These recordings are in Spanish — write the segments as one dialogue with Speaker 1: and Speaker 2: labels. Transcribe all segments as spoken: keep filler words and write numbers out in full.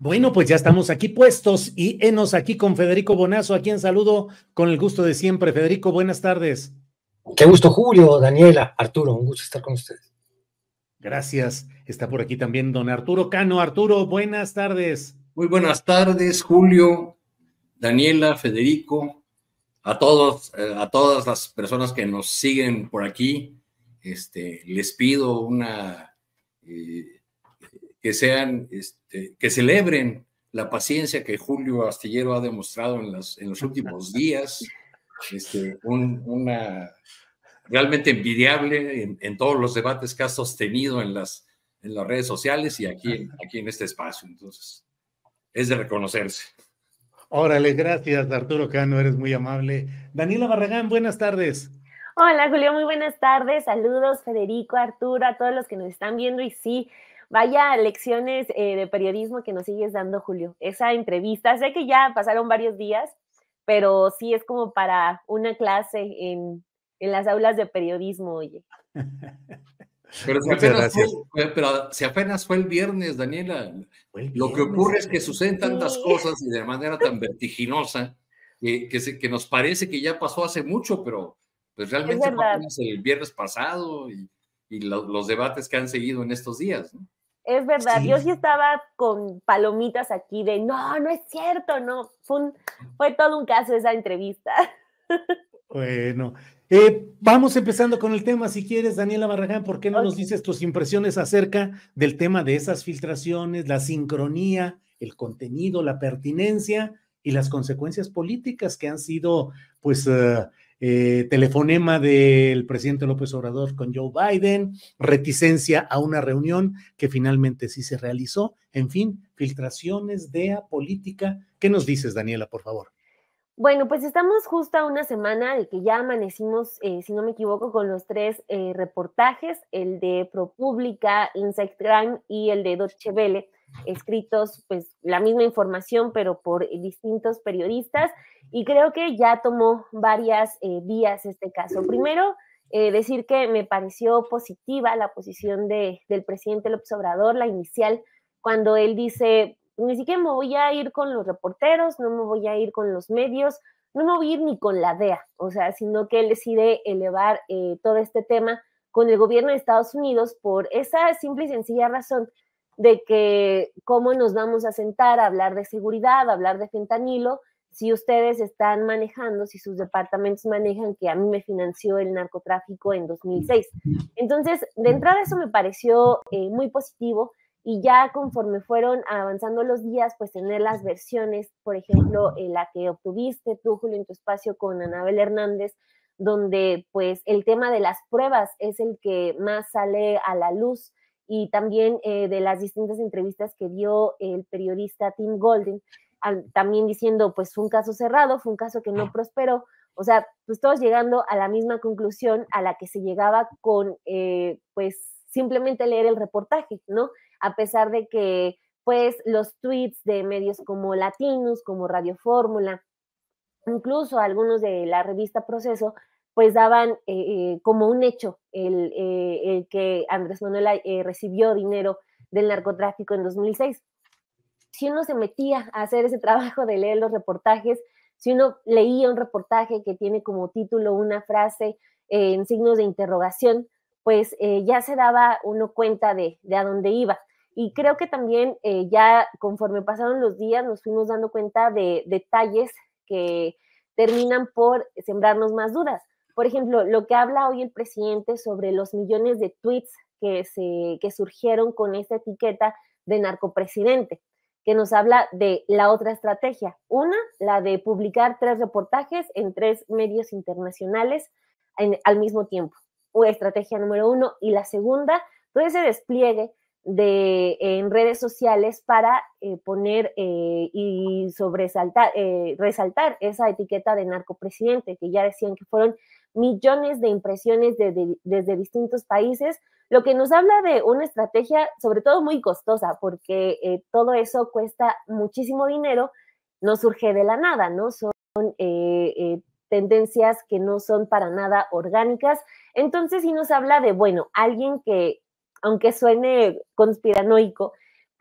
Speaker 1: Bueno, pues ya estamos aquí puestos y enos aquí con Federico Bonazo, a quien saludo con el gusto de siempre. Federico, buenas tardes.
Speaker 2: Qué gusto, Julio, Daniela, Arturo, un gusto estar con ustedes.
Speaker 1: Gracias. Está por aquí también don Arturo Cano. Arturo, buenas tardes.
Speaker 3: Muy buenas tardes, Julio, Daniela, Federico, a todos, eh, a todas las personas que nos siguen por aquí. Este, les pido una eh, que sean, este, que celebren la paciencia que Julio Astillero ha demostrado en, las, en los últimos días. Este, un, una realmente envidiable en, en todos los debates que ha sostenido en las, en las redes sociales y aquí, aquí en este espacio. Entonces, es de reconocerse.
Speaker 1: Órale, gracias, Arturo Cano, eres muy amable. Daniela Barragán, buenas tardes.
Speaker 4: Hola, Julio, muy buenas tardes. Saludos, Federico, Arturo, a todos los que nos están viendo. Y sí, vaya lecciones eh, de periodismo que nos sigues dando, Julio. Esa entrevista, sé que ya pasaron varios días, pero sí es como para una clase en, en las aulas de periodismo, oye.
Speaker 3: Pero si, apenas fue, pero si apenas fue el viernes, Daniela, el viernes, lo que ocurre es que suceden tantas sí. cosas y de manera tan vertiginosa que, que, se, que nos parece que ya pasó hace mucho, pero pues realmente fue apenas el viernes pasado y, y lo, los debates que han seguido en estos días, ¿no?
Speaker 4: Es verdad, sí. Yo sí estaba con palomitas aquí de no, no es cierto, no, fue, un, fue todo un caso esa entrevista.
Speaker 1: Bueno, eh, vamos empezando con el tema, si quieres, Daniela Barragán, ¿por qué no okay. nos dices tus impresiones acerca del tema de esas filtraciones, la sincronía, el contenido, la pertinencia y las consecuencias políticas que han sido, pues, uh, eh, telefonema del presidente López Obrador con Joe Biden, reticencia a una reunión que finalmente sí se realizó, en fin, filtraciones, D E A, política? ¿Qué nos dices, Daniela, por favor?
Speaker 4: Bueno, pues estamos justo a una semana de que ya amanecimos, eh, si no me equivoco, con los tres eh, reportajes, el de ProPublica, Inside Crime y el de Deutsche Welle, escritos, pues, la misma información, pero por distintos periodistas, y creo que ya tomó varias eh, vías este caso. Primero, eh, decir que me pareció positiva la posición de, del presidente López Obrador, la inicial, cuando él dice, ni siquiera me voy a ir con los reporteros, no me voy a ir con los medios, no me voy a ir ni con la D E A, o sea, sino que él decide elevar eh, todo este tema con el gobierno de Estados Unidos por esa simple y sencilla razón de que cómo nos vamos a sentar a hablar de seguridad, a hablar de fentanilo, si ustedes están manejando, si sus departamentos manejan que a mí me financió el narcotráfico en dos mil seis. Entonces, de entrada eso me pareció eh, muy positivo, y ya conforme fueron avanzando los días, pues tener las versiones, por ejemplo, eh, la que obtuviste tú, Julio, en tu espacio con Anabel Hernández, donde pues el tema de las pruebas es el que más sale a la luz, y también eh, de las distintas entrevistas que dio el periodista Tim Golden, al, también diciendo, pues fue un caso cerrado, fue un caso que no prosperó, o sea, pues todos llegando a la misma conclusión a la que se llegaba con, eh, pues, simplemente leer el reportaje, ¿no? A pesar de que, pues, los tweets de medios como Latinos, como Radio Fórmula, incluso algunos de la revista Proceso, pues daban eh, como un hecho el, eh, el que Andrés Manuel eh, recibió dinero del narcotráfico en dos mil seis. Si uno se metía a hacer ese trabajo de leer los reportajes, si uno leía un reportaje que tiene como título una frase eh, en signos de interrogación, pues eh, ya se daba uno cuenta de, de a dónde iba. Y creo que también eh, ya conforme pasaron los días nos fuimos dando cuenta de detalles que terminan por sembrarnos más dudas. Por ejemplo, lo que habla hoy el presidente sobre los millones de tweets que, se, que surgieron con esta etiqueta de narcopresidente, que nos habla de la otra estrategia. Una, la de publicar tres reportajes en tres medios internacionales en, al mismo tiempo. O estrategia número uno. Y la segunda, todo ese despliegue de, en redes sociales para eh, poner eh, y sobresaltar, eh, resaltar esa etiqueta de narcopresidente, que ya decían que fueron millones de impresiones de, de, desde distintos países, lo que nos habla de una estrategia sobre todo muy costosa, porque eh, todo eso cuesta muchísimo dinero, no surge de la nada, ¿no? Son eh, eh, tendencias que no son para nada orgánicas. Entonces sí nos habla de, bueno, alguien que, aunque suene conspiranoico,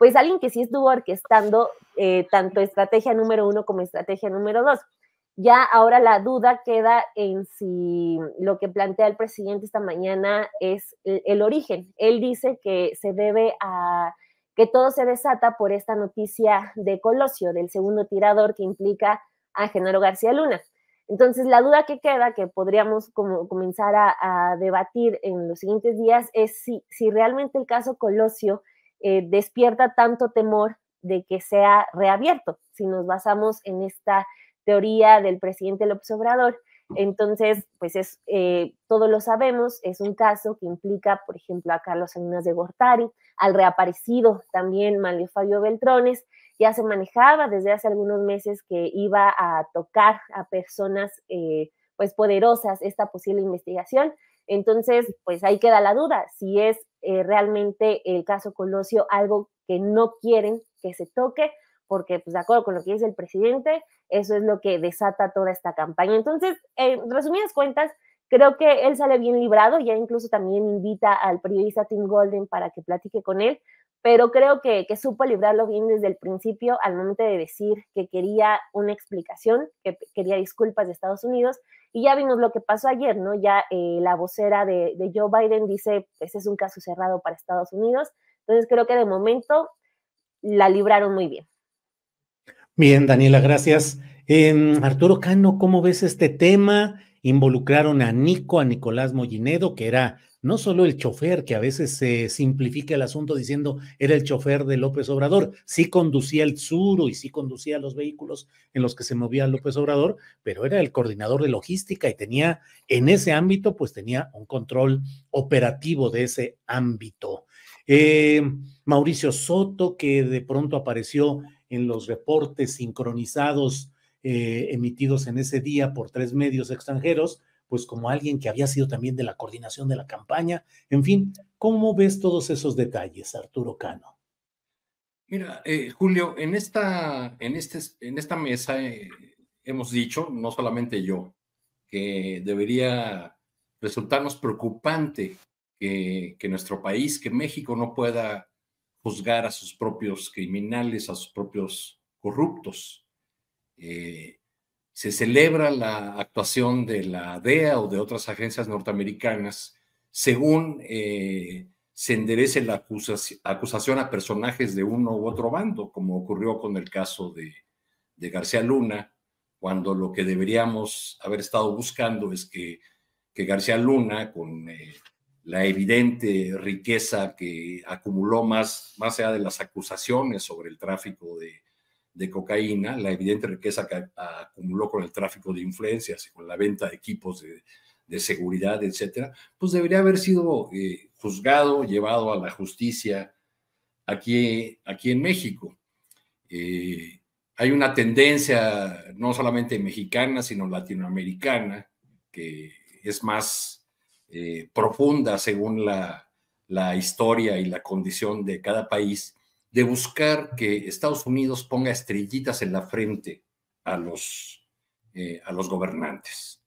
Speaker 4: pues alguien que sí estuvo orquestando eh, tanto estrategia número uno como estrategia número dos. Ya ahora la duda queda en si lo que plantea el presidente esta mañana es el, el origen. Él dice que se debe a que todo se desata por esta noticia de Colosio, del segundo tirador que implica a Genaro García Luna. Entonces, la duda que queda, que podríamos como comenzar a, a debatir en los siguientes días, es si, si realmente el caso Colosio eh, despierta tanto temor de que sea reabierto, si nos basamos en esta teoría del presidente López Obrador. Entonces, pues es, eh, todos lo sabemos, es un caso que implica, por ejemplo, a Carlos Salinas de Gortari, al reaparecido también Manlio Fabio Beltrones. Ya se manejaba desde hace algunos meses que iba a tocar a personas eh, pues poderosas esta posible investigación. Entonces, pues ahí queda la duda, si es eh, realmente el caso Colosio algo que no quieren que se toque, porque pues de acuerdo con lo que dice el presidente, eso es lo que desata toda esta campaña. Entonces, en resumidas cuentas, creo que él sale bien librado, ya incluso también invita al periodista Tim Golden para que platique con él, pero creo que, que supo librarlo bien desde el principio al momento de decir que quería una explicación, que quería disculpas de Estados Unidos, y ya vimos lo que pasó ayer, ¿no? Ya eh, la vocera de, de Joe Biden dice, pues es un caso cerrado para Estados Unidos, entonces creo que de momento la libraron muy bien.
Speaker 1: Bien, Daniela, gracias. Eh, Arturo Cano, ¿cómo ves este tema? Involucraron a Nico, a Nicolás Mollinedo, que era no solo el chofer, que a veces se simplifica el asunto diciendo era el chofer de López Obrador, sí conducía el Tsuru y sí conducía los vehículos en los que se movía López Obrador, pero era el coordinador de logística y tenía en ese ámbito, pues tenía un control operativo de ese ámbito. Eh, Mauricio Soto, que de pronto apareció en los reportes sincronizados eh, emitidos en ese día por tres medios extranjeros, pues como alguien que había sido también de la coordinación de la campaña. En fin, ¿cómo ves todos esos detalles, Arturo Cano?
Speaker 3: Mira, eh, Julio, en esta, en este, en esta mesa eh, hemos dicho, no solamente yo, que debería resultarnos preocupante que, que nuestro país, que México no pueda juzgar a sus propios criminales, a sus propios corruptos. Eh, se celebra la actuación de la D E A o de otras agencias norteamericanas según eh, se enderece la acusación, acusación a personajes de uno u otro bando, como ocurrió con el caso de, de García Luna, cuando lo que deberíamos haber estado buscando es que, que García Luna, con eh, la evidente riqueza que acumuló más, más allá de las acusaciones sobre el tráfico de, de cocaína, la evidente riqueza que acumuló con el tráfico de influencias y con la venta de equipos de, de seguridad, etcétera, pues debería haber sido eh, juzgado, llevado a la justicia aquí, aquí en México. Eh, hay una tendencia no solamente mexicana, sino latinoamericana, que es más eh, profunda según la, la historia y la condición de cada país, de buscar que Estados Unidos ponga estrellitas en la frente a los, eh, a los gobernantes.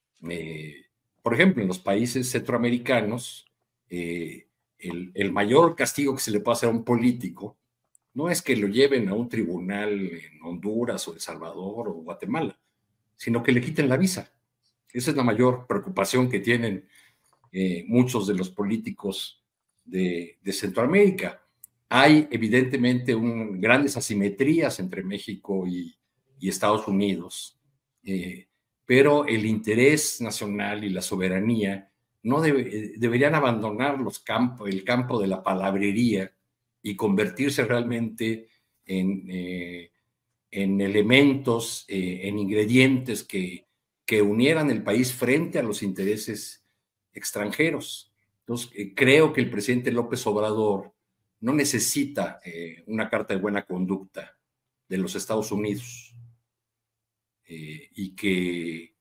Speaker 3: Eh, por ejemplo, en los países centroamericanos, eh, el, el mayor castigo que se le puede hacer a un político no es que lo lleven a un tribunal en Honduras o El Salvador o Guatemala, sino que le quiten la visa. Esa es la mayor preocupación que tienen eh, muchos de los políticos de, de Centroamérica. Hay evidentemente un, grandes asimetrías entre México y, y Estados Unidos, eh, pero el interés nacional y la soberanía no debe, deberían abandonar los campos, el campo de la palabrería y convertirse realmente en, eh, en elementos, eh, en ingredientes que, que unieran el país frente a los intereses extranjeros. Entonces, eh, creo que el presidente López Obrador no necesita eh, una carta de buena conducta de los Estados Unidos eh, y que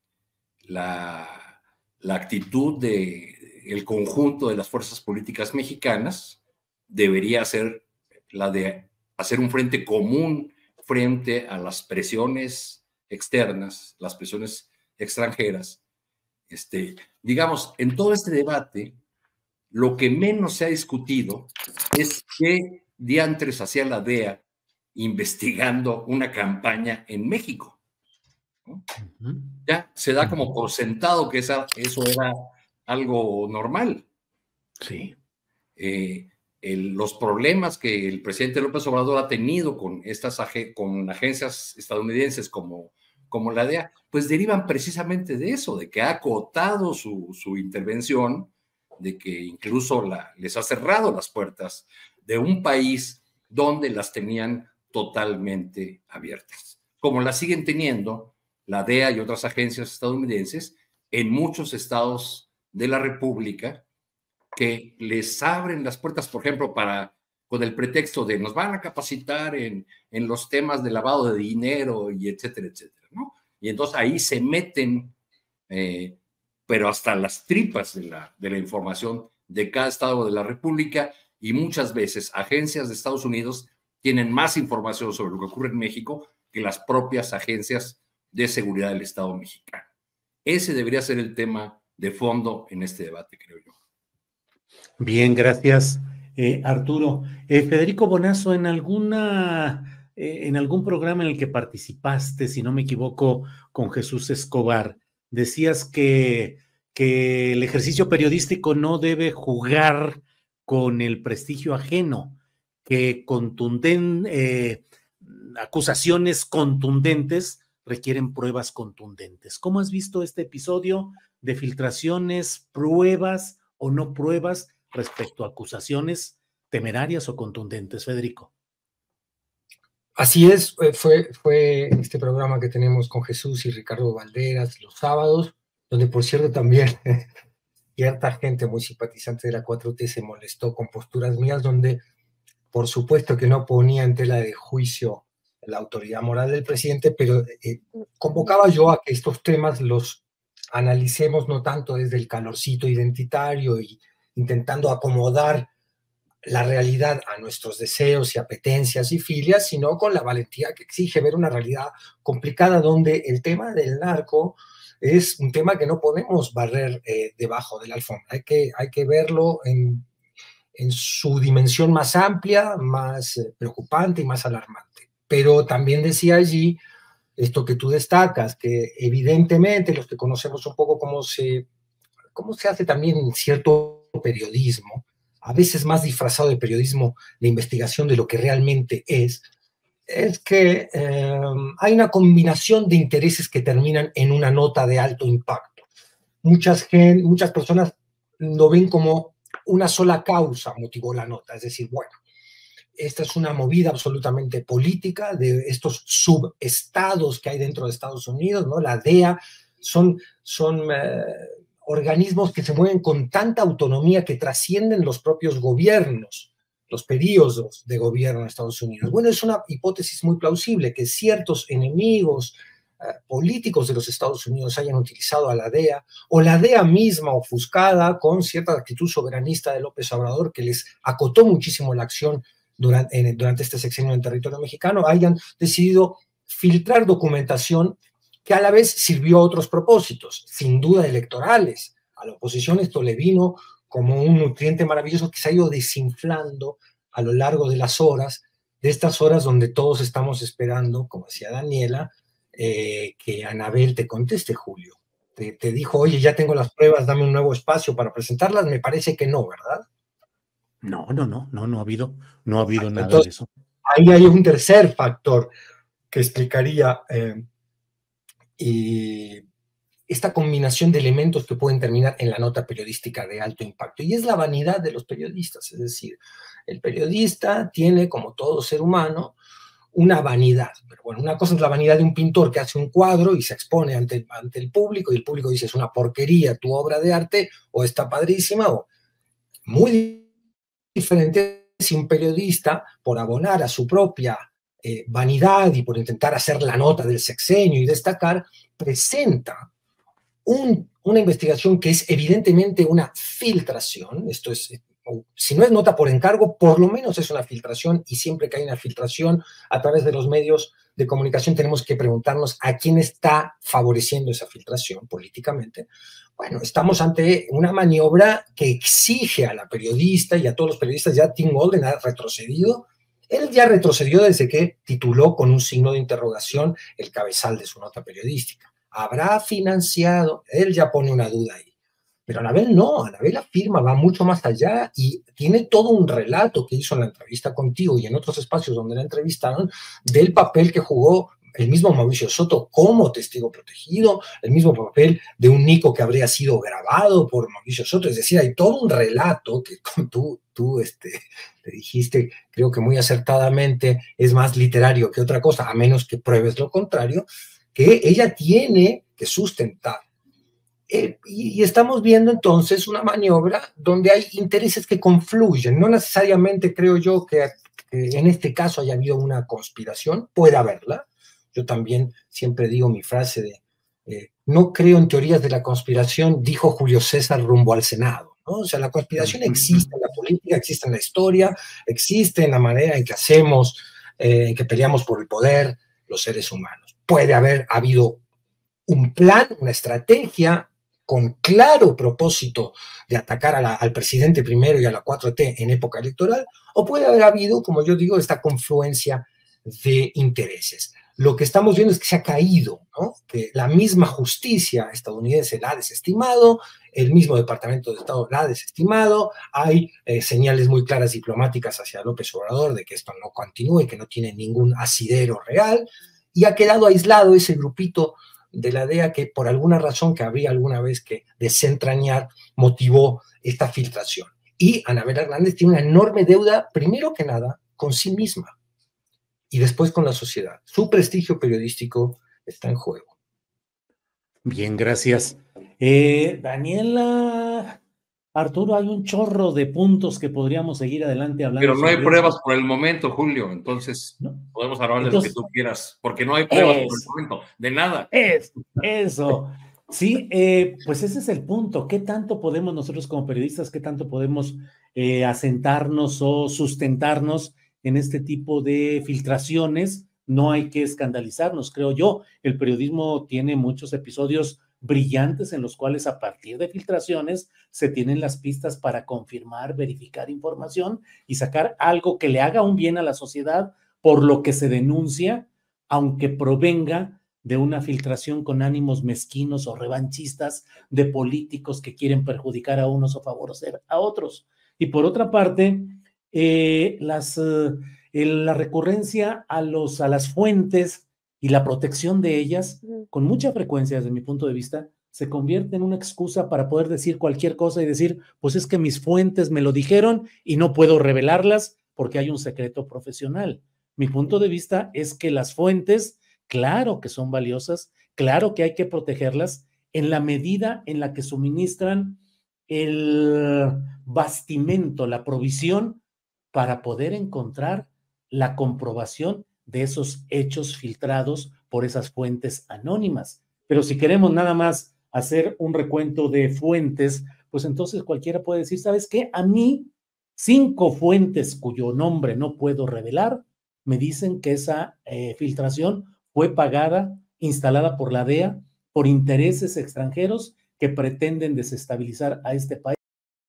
Speaker 3: la, la actitud del conjunto de las fuerzas políticas mexicanas debería ser la de hacer un frente común frente a las presiones externas, las presiones extranjeras. Este, digamos, en todo este debate, lo que menos se ha discutido es qué diantres hacía la D E A investigando una campaña en México, ¿no? Uh-huh. Ya se da como por sentado que esa, eso era algo normal.
Speaker 1: Sí.
Speaker 3: Eh, el, los problemas que el presidente López Obrador ha tenido con estas con agencias estadounidenses como, como la D E A, pues derivan precisamente de eso, de que ha acotado su, su intervención, de que incluso la, les ha cerrado las puertas de un país donde las tenían totalmente abiertas, como las siguen teniendo la D E A y otras agencias estadounidenses en muchos estados de la República, que les abren las puertas, por ejemplo, para, con el pretexto de nos van a capacitar en, en los temas de lavado de dinero y etcétera, etcétera, ¿no? Y entonces ahí se meten, eh, pero hasta las tripas de la, de la información de cada estado de la República, y muchas veces agencias de Estados Unidos tienen más información sobre lo que ocurre en México que las propias agencias de seguridad del Estado mexicano. Ese debería ser el tema de fondo en este debate, creo yo.
Speaker 1: Bien, gracias, eh, Arturo. Eh, Federico Bonazo, en alguna, eh, en algún programa en el que participaste, si no me equivoco, con Jesús Escobar, decías que, que el ejercicio periodístico no debe jugar con el prestigio ajeno, que contunden, eh, acusaciones contundentes requieren pruebas contundentes. ¿Cómo has visto este episodio de filtraciones, pruebas o no pruebas respecto a acusaciones temerarias o contundentes, Federico?
Speaker 2: Así es, fue, fue este programa que tenemos con Jesús y Ricardo Valderas los sábados, donde por cierto también cierta gente muy simpatizante de la cuatro T se molestó con posturas mías, donde por supuesto que no ponía en tela de juicio la autoridad moral del presidente, pero eh, convocaba yo a que estos temas los analicemos no tanto desde el calorcito identitario y intentando acomodar la realidad a nuestros deseos y apetencias y filias, sino con la valentía que exige ver una realidad complicada donde el tema del narco es un tema que no podemos barrer eh, debajo de la alfombra. Hay que, hay que verlo en, en su dimensión más amplia, más eh, preocupante y más alarmante. Pero también decía allí esto que tú destacas, que evidentemente los que conocemos un poco cómo se, cómo se hace también cierto periodismo, a veces más disfrazado de periodismo de investigación de lo que realmente es, es que eh, hay una combinación de intereses que terminan en una nota de alto impacto. Muchas, gen, muchas personas lo ven como una sola causa motivó la nota, es decir, bueno, esta es una movida absolutamente política de estos subestados que hay dentro de Estados Unidos, ¿no? La D E A son, son eh, organismos que se mueven con tanta autonomía que trascienden los propios gobiernos, los periodos de gobierno de Estados Unidos. Bueno, es una hipótesis muy plausible que ciertos enemigos eh, políticos de los Estados Unidos hayan utilizado a la D E A, o la D E A misma ofuscada con cierta actitud soberanista de López Obrador que les acotó muchísimo la acción Durante, en, durante este sexenio en territorio mexicano, hayan decidido filtrar documentación que a la vez sirvió a otros propósitos, sin duda electorales. A la oposición esto le vino como un nutriente maravilloso que se ha ido desinflando a lo largo de las horas, de estas horas donde todos estamos esperando, como decía Daniela, eh, que Anabel te conteste, Julio. Te, te dijo, oye, ya tengo las pruebas, dame un nuevo espacio para presentarlas. Me parece que no, ¿verdad?
Speaker 1: No, no, no, no, no ha habido, no ha habido Exacto. nada
Speaker 2: Entonces,
Speaker 1: de eso.
Speaker 2: Ahí hay un tercer factor que explicaría eh, y esta combinación de elementos que pueden terminar en la nota periodística de alto impacto, y es la vanidad de los periodistas, es decir, el periodista tiene, como todo ser humano, una vanidad. Pero bueno, una cosa es la vanidad de un pintor que hace un cuadro y se expone ante, ante el público, y el público dice, es una porquería tu obra de arte, o está padrísima, o muy diferente si un periodista, por abonar a su propia eh, vanidad y por intentar hacer la nota del sexenio y destacar, presenta un, una investigación que es evidentemente una filtración. Esto es, si no es nota por encargo, por lo menos es una filtración, y siempre que hay una filtración a través de los medios de comunicación tenemos que preguntarnos a quién está favoreciendo esa filtración políticamente. Bueno, estamos ante una maniobra que exige a la periodista y a todos los periodistas. Ya Tim Golden ha retrocedido. Él ya retrocedió desde que tituló con un signo de interrogación el cabezal de su nota periodística. ¿Habrá financiado? Él ya pone una duda ahí. Pero Anabel no, Anabel afirma, va mucho más allá y tiene todo un relato que hizo en la entrevista contigo y en otros espacios donde la entrevistaron del papel que jugó el mismo Mauricio Soto como testigo protegido, el mismo papel de un Nico que habría sido grabado por Mauricio Soto. Es decir, hay todo un relato que tú, tú este, te dijiste, creo que muy acertadamente, es más literario que otra cosa, a menos que pruebes lo contrario, que ella tiene que sustentar. Eh, y, y estamos viendo entonces una maniobra donde hay intereses que confluyen. No necesariamente creo yo que, que en este caso haya habido una conspiración, puede haberla. Yo también siempre digo mi frase de eh, no creo en teorías de la conspiración, dijo Julio César rumbo al Senado, ¿no? O sea, la conspiración existe en la política, existe en la historia, existe en la manera en que hacemos, eh, en que peleamos por el poder los seres humanos. Puede haber habido un plan, una estrategia con claro propósito de atacar a la, al presidente primero y a la cuatro T en época electoral, o puede haber habido, como yo digo, esta confluencia de intereses. Lo que estamos viendo es que se ha caído, ¿no? Que la misma justicia estadounidense la ha desestimado, el mismo Departamento de Estado la ha desestimado, hay eh, señales muy claras diplomáticas hacia López Obrador de que esto no continúe, que no tiene ningún asidero real, y ha quedado aislado ese grupito de la D E A que por alguna razón que habría alguna vez que desentrañar motivó esta filtración. Y Anabel Hernández tiene una enorme deuda, primero que nada, con sí misma y después con la sociedad. Su prestigio periodístico está en juego.
Speaker 1: Bien, gracias. Eh, Daniela, Arturo, hay un chorro de puntos que podríamos seguir adelante hablando.
Speaker 3: Pero no hay
Speaker 1: sobre
Speaker 3: pruebas
Speaker 1: esto.
Speaker 3: por el momento, Julio, entonces
Speaker 1: ¿No?
Speaker 3: podemos hablar
Speaker 1: Entonces,
Speaker 3: de lo que tú quieras, porque no hay pruebas
Speaker 1: es,
Speaker 3: por el momento, de nada.
Speaker 1: Es, eso. Sí, eh, pues ese es el punto. ¿Qué tanto podemos nosotros como periodistas, qué tanto podemos eh, asentarnos o sustentarnos en este tipo de filtraciones? No hay que escandalizarnos, creo yo. El periodismo tiene muchos episodios brillantes en los cuales a partir de filtraciones se tienen las pistas para confirmar, verificar información y sacar algo que le haga un bien a la sociedad por lo que se denuncia, aunque provenga de una filtración con ánimos mezquinos o revanchistas de políticos que quieren perjudicar a unos o favorecer a otros. Y por otra parte, eh, las, eh, la recurrencia a, los, a las fuentes y la protección de ellas, con mucha frecuencia desde mi punto de vista, se convierte en una excusa para poder decir cualquier cosa y decir, pues es que mis fuentes me lo dijeron y no puedo revelarlas porque hay un secreto profesional. Mi punto de vista es que las fuentes, claro que son valiosas, claro que hay que protegerlas en la medida en la que suministran el bastimento, la provisión para poder encontrar la comprobación de esos hechos filtrados por esas fuentes anónimas. Pero si queremos nada más hacer un recuento de fuentes, pues entonces cualquiera puede decir, ¿sabes qué? A mí, cinco fuentes cuyo nombre no puedo revelar, me dicen que esa eh, filtración fue pagada, instalada por la D E A, por intereses extranjeros que pretenden desestabilizar a este país,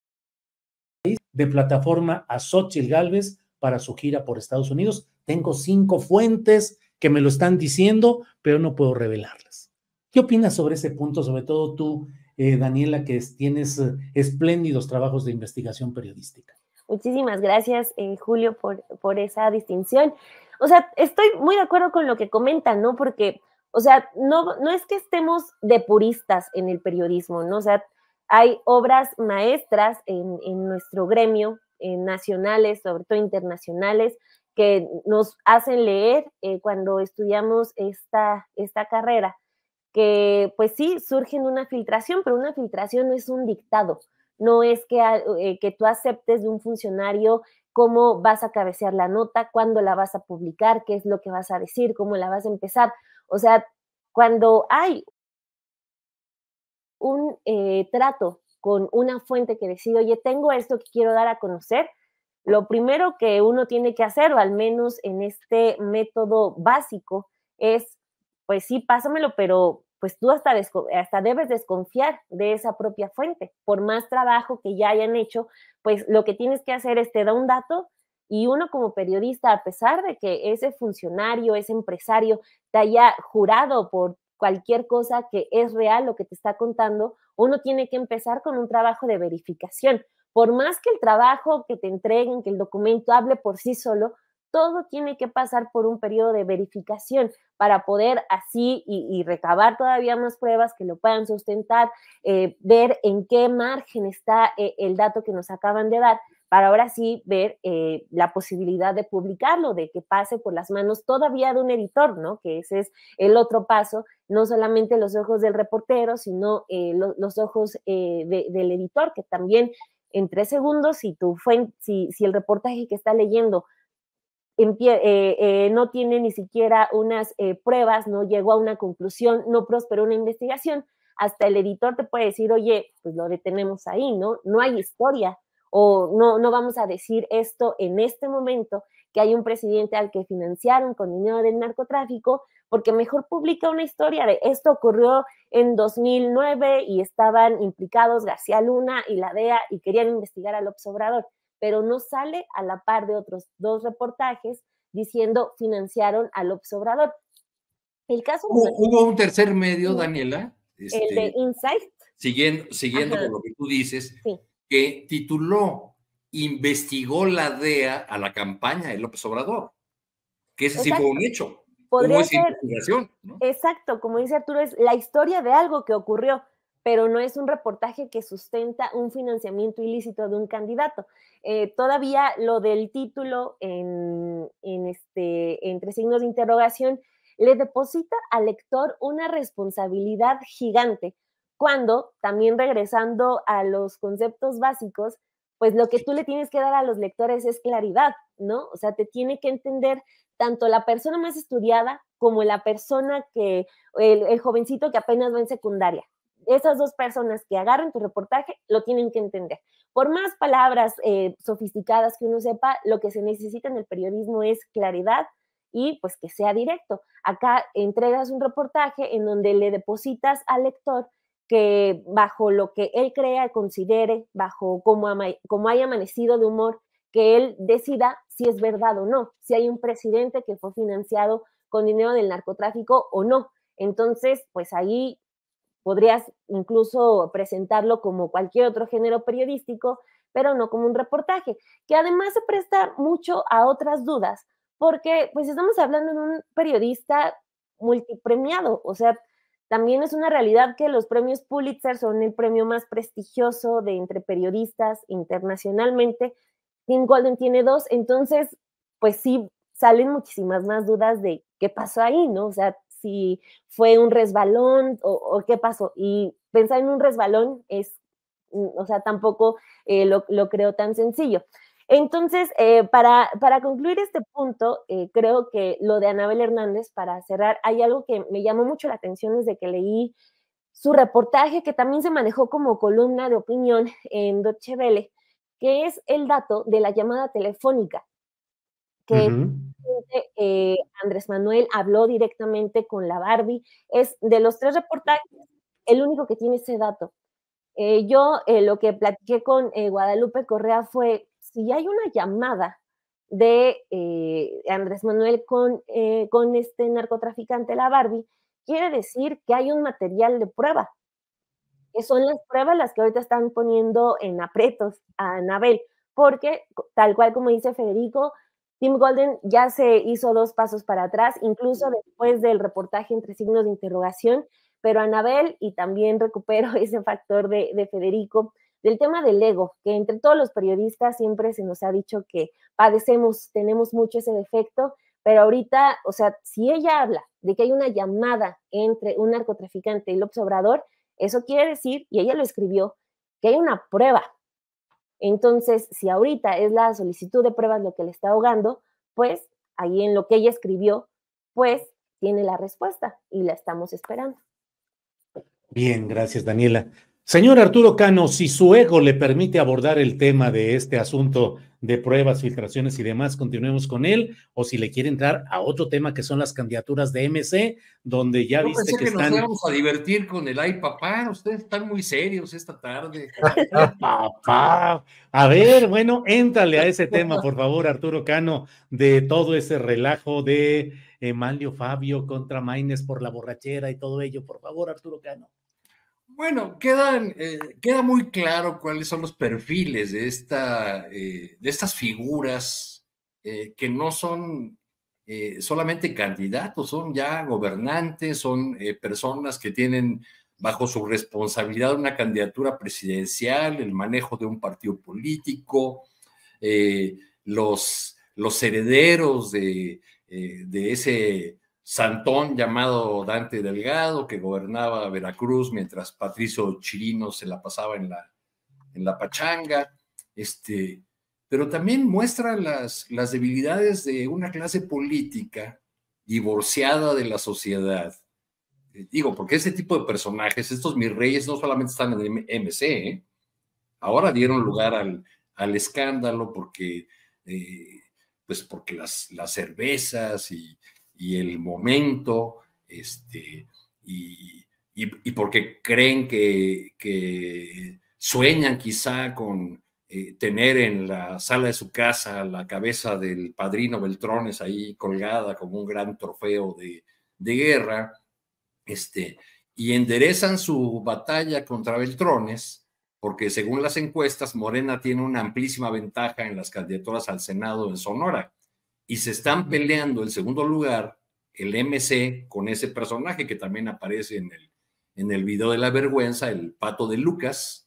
Speaker 1: de plataforma a Xóchitl Gálvez para su gira por Estados Unidos. Tengo cinco fuentes que me lo están diciendo, pero no puedo revelarlas. ¿Qué opinas sobre ese punto? Sobre todo tú, eh, Daniela, que es, tienes eh, espléndidos trabajos de investigación periodística.
Speaker 4: Muchísimas gracias, eh, Julio, por, por esa distinción. O sea, estoy muy de acuerdo con lo que comentan, ¿no? Porque, o sea, no, no es que estemos de puristas en el periodismo, ¿no? O sea, hay obras maestras en, en nuestro gremio, en nacionales, sobre todo internacionales, que nos hacen leer eh, cuando estudiamos esta, esta carrera, que pues sí, surge en una filtración, pero una filtración no es un dictado. No es que, eh, que tú aceptes de un funcionario cómo vas a cabecear la nota, cuándo la vas a publicar, qué es lo que vas a decir, cómo la vas a empezar. O sea, cuando hay un eh, trato con una fuente que decide, oye, tengo esto que quiero dar a conocer, lo primero que uno tiene que hacer, o al menos en este método básico, es, pues sí, pásamelo, pero pues tú hasta, hasta debes desconfiar de esa propia fuente. Por más trabajo que ya hayan hecho, pues lo que tienes que hacer es te da un dato y uno como periodista, a pesar de que ese funcionario, ese empresario te haya jurado por cualquier cosa que es real lo que te está contando, uno tiene que empezar con un trabajo de verificación. Por más que el trabajo que te entreguen, que el documento hable por sí solo, todo tiene que pasar por un periodo de verificación para poder así y, y recabar todavía más pruebas que lo puedan sustentar, eh, ver en qué margen está eh, el dato que nos acaban de dar, para ahora sí ver eh, la posibilidad de publicarlo, de que pase por las manos todavía de un editor, ¿no? Que ese es el otro paso, no solamente los ojos del reportero, sino eh, lo, los ojos eh, de, del editor, que también en tres segundos, si, tu fuente, si, si el reportaje que está leyendo en pie, eh, eh, no tiene ni siquiera unas eh, pruebas, no llegó a una conclusión, no prosperó una investigación, hasta el editor te puede decir, oye, pues lo detenemos ahí, ¿no? No hay historia, o no, no vamos a decir esto en este momento, que hay un presidente al que financiaron con dinero del narcotráfico, porque mejor publica una historia de esto ocurrió en dos mil nueve y estaban implicados García Luna y la D E A y querían investigar a López Obrador, pero no sale a la par de otros dos reportajes diciendo financiaron a López Obrador. El caso
Speaker 3: hubo, hubo un tercer medio, Daniela,
Speaker 4: este, el de Insight,
Speaker 3: siguiendo, siguiendo con lo que tú dices,
Speaker 4: sí,
Speaker 3: que tituló investigó la D E A a la campaña de López Obrador, que ese
Speaker 4: exacto.
Speaker 3: sí fue un hecho.
Speaker 4: Podría ser,
Speaker 3: investigación, ¿no?
Speaker 4: Exacto, como dice Arturo, es la historia de algo que ocurrió, pero no es un reportaje que sustenta un financiamiento ilícito de un candidato. Eh, todavía lo del título en, en este, entre signos de interrogación le deposita al lector una responsabilidad gigante, cuando también regresando a los conceptos básicos, pues lo que tú le tienes que dar a los lectores es claridad, ¿no? O sea, te tiene que entender tanto la persona más estudiada como la persona que, el, el jovencito que apenas va en secundaria. Esas dos personas que agarran tu reportaje lo tienen que entender. Por más palabras eh, sofisticadas que uno sepa, lo que se necesita en el periodismo es claridad y pues que sea directo. Acá entregas un reportaje en donde le depositas al lector que bajo lo que él crea, considere, bajo cómo, ama, cómo haya amanecido de humor, que él decida si es verdad o no, si hay un presidente que fue financiado con dinero del narcotráfico o no. Entonces, pues ahí podrías incluso presentarlo como cualquier otro género periodístico, pero no como un reportaje, que además se presta mucho a otras dudas, porque pues estamos hablando de un periodista multipremiado, o sea, también es una realidad que los premios Pulitzer son el premio más prestigioso de entre periodistas internacionalmente. Tim Golden tiene dos, entonces, pues sí, salen muchísimas más dudas de qué pasó ahí, ¿no? O sea, si fue un resbalón o, o qué pasó. Y pensar en un resbalón es, o sea, tampoco eh, lo, lo creo tan sencillo. Entonces, eh, para, para concluir este punto, eh, creo que lo de Anabel Hernández, para cerrar, hay algo que me llamó mucho la atención desde que leí su reportaje, que también se manejó como columna de opinión en Deutsche Welle, que es el dato de la llamada telefónica, que uh-huh. eh, Andrés Manuel habló directamente con la Barbie. Es de los tres reportajes, el único que tiene ese dato. Eh, yo eh, lo que platiqué con eh, Guadalupe Correa fue, si hay una llamada de eh, Andrés Manuel con, eh, con este narcotraficante, la Barbie, quiere decir que hay un material de prueba, que son las pruebas las que ahorita están poniendo en aprietos a Anabel, porque tal cual como dice Federico, Tim Golden ya se hizo dos pasos para atrás, incluso después del reportaje entre signos de interrogación, pero Anabel, y también recupero ese factor de, de Federico, del tema del ego, que entre todos los periodistas siempre se nos ha dicho que padecemos, tenemos mucho ese defecto, pero ahorita, o sea, si ella habla de que hay una llamada entre un narcotraficante y López Obrador, eso quiere decir, y ella lo escribió, que hay una prueba. Entonces, si ahorita es la solicitud de pruebas lo que le está ahogando, pues ahí en lo que ella escribió, pues tiene la respuesta y la estamos esperando.
Speaker 1: Bien, gracias, Daniela. Señor Arturo Cano, si su ego le permite abordar el tema de este asunto de pruebas, filtraciones y demás, continuemos con él, o si le quiere entrar a otro tema que son las candidaturas de M C, donde ya
Speaker 3: Yo
Speaker 1: viste
Speaker 3: pensé
Speaker 1: que,
Speaker 3: que
Speaker 1: están...
Speaker 3: nos íbamos a divertir con el ay papá, ustedes están muy serios esta tarde.
Speaker 1: Papá, a ver, bueno, éntrale a ese tema, por favor, Arturo Cano, de todo ese relajo de Emalio Fabio contra Maínez por la borrachera y todo ello, por favor, Arturo Cano.
Speaker 3: Bueno, quedan, eh, queda muy claro cuáles son los perfiles de, esta, eh, de estas figuras eh, que no son eh, solamente candidatos, son ya gobernantes, son eh, personas que tienen bajo su responsabilidad una candidatura presidencial, el manejo de un partido político, eh, los, los herederos de, eh, de ese santón llamado Dante Delgado, que gobernaba Veracruz mientras Patricio Chirino se la pasaba en la, en la pachanga, este, pero también muestra las, las debilidades de una clase política divorciada de la sociedad. Eh, digo, porque ese tipo de personajes, estos mis reyes, no solamente están en M C, ¿eh? Ahora dieron lugar al, al escándalo porque, eh, pues porque las, las cervezas y y el momento, este, y, y, y porque creen que, que sueñan quizá con eh, tener en la sala de su casa la cabeza del padrino Beltrones ahí colgada como un gran trofeo de, de guerra, este, y enderezan su batalla contra Beltrones, porque según las encuestas, Morena tiene una amplísima ventaja en las candidaturas al Senado en Sonora, y se están peleando el segundo lugar, el M C, con ese personaje que también aparece en el, en el video de la vergüenza, el Pato de Lucas,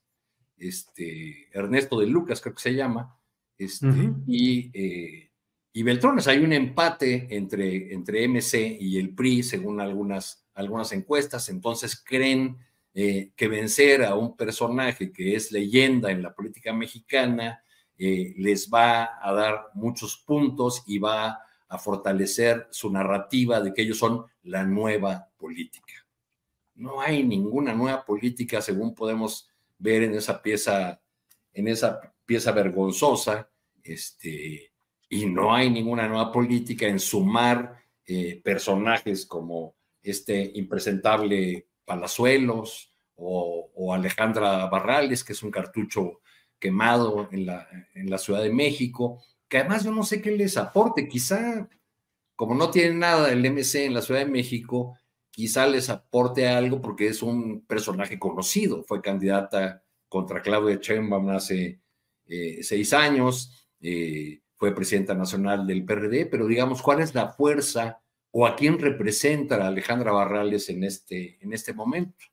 Speaker 3: este, Ernesto de Lucas creo que se llama, este, uh-huh. y, eh, y Beltrones. Hay un empate entre, entre M C y el P R I, según algunas, algunas encuestas, entonces creen eh, que vencer a un personaje que es leyenda en la política mexicana, Eh, les va a dar muchos puntos y va a fortalecer su narrativa de que ellos son la nueva política. No hay ninguna nueva política, según podemos ver en esa pieza, en esa pieza vergonzosa, este, y no hay ninguna nueva política en sumar eh, personajes como este impresentable Palazuelos o, o Alejandra Barrales, que es un cartucho quemado en la, en la Ciudad de México, que además yo no sé qué les aporte, quizá, como no tienen nada del M C en la Ciudad de México, quizá les aporte algo porque es un personaje conocido, fue candidata contra Claudia Sheinbaum hace eh, seis años, eh, fue presidenta nacional del P R D, pero digamos, ¿cuál es la fuerza o a quién representa a Alejandra Barrales en este, en este momento?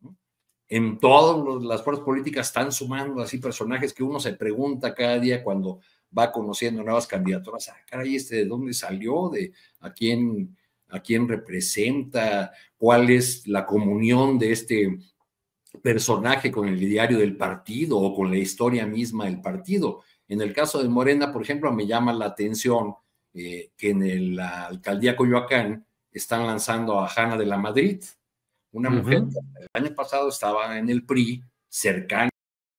Speaker 3: En todas las fuerzas políticas están sumando así personajes que uno se pregunta cada día cuando va conociendo nuevas candidaturas, ah, caray, este de dónde salió, de a quién, a quién representa, cuál es la comunión de este personaje con el diario del partido o con la historia misma del partido. En el caso de Morena, por ejemplo, me llama la atención eh, que en el, la alcaldía Coyoacán están lanzando a Hanna de la Madrid, una uh-huh. mujer que el año pasado estaba en el P R I, cercana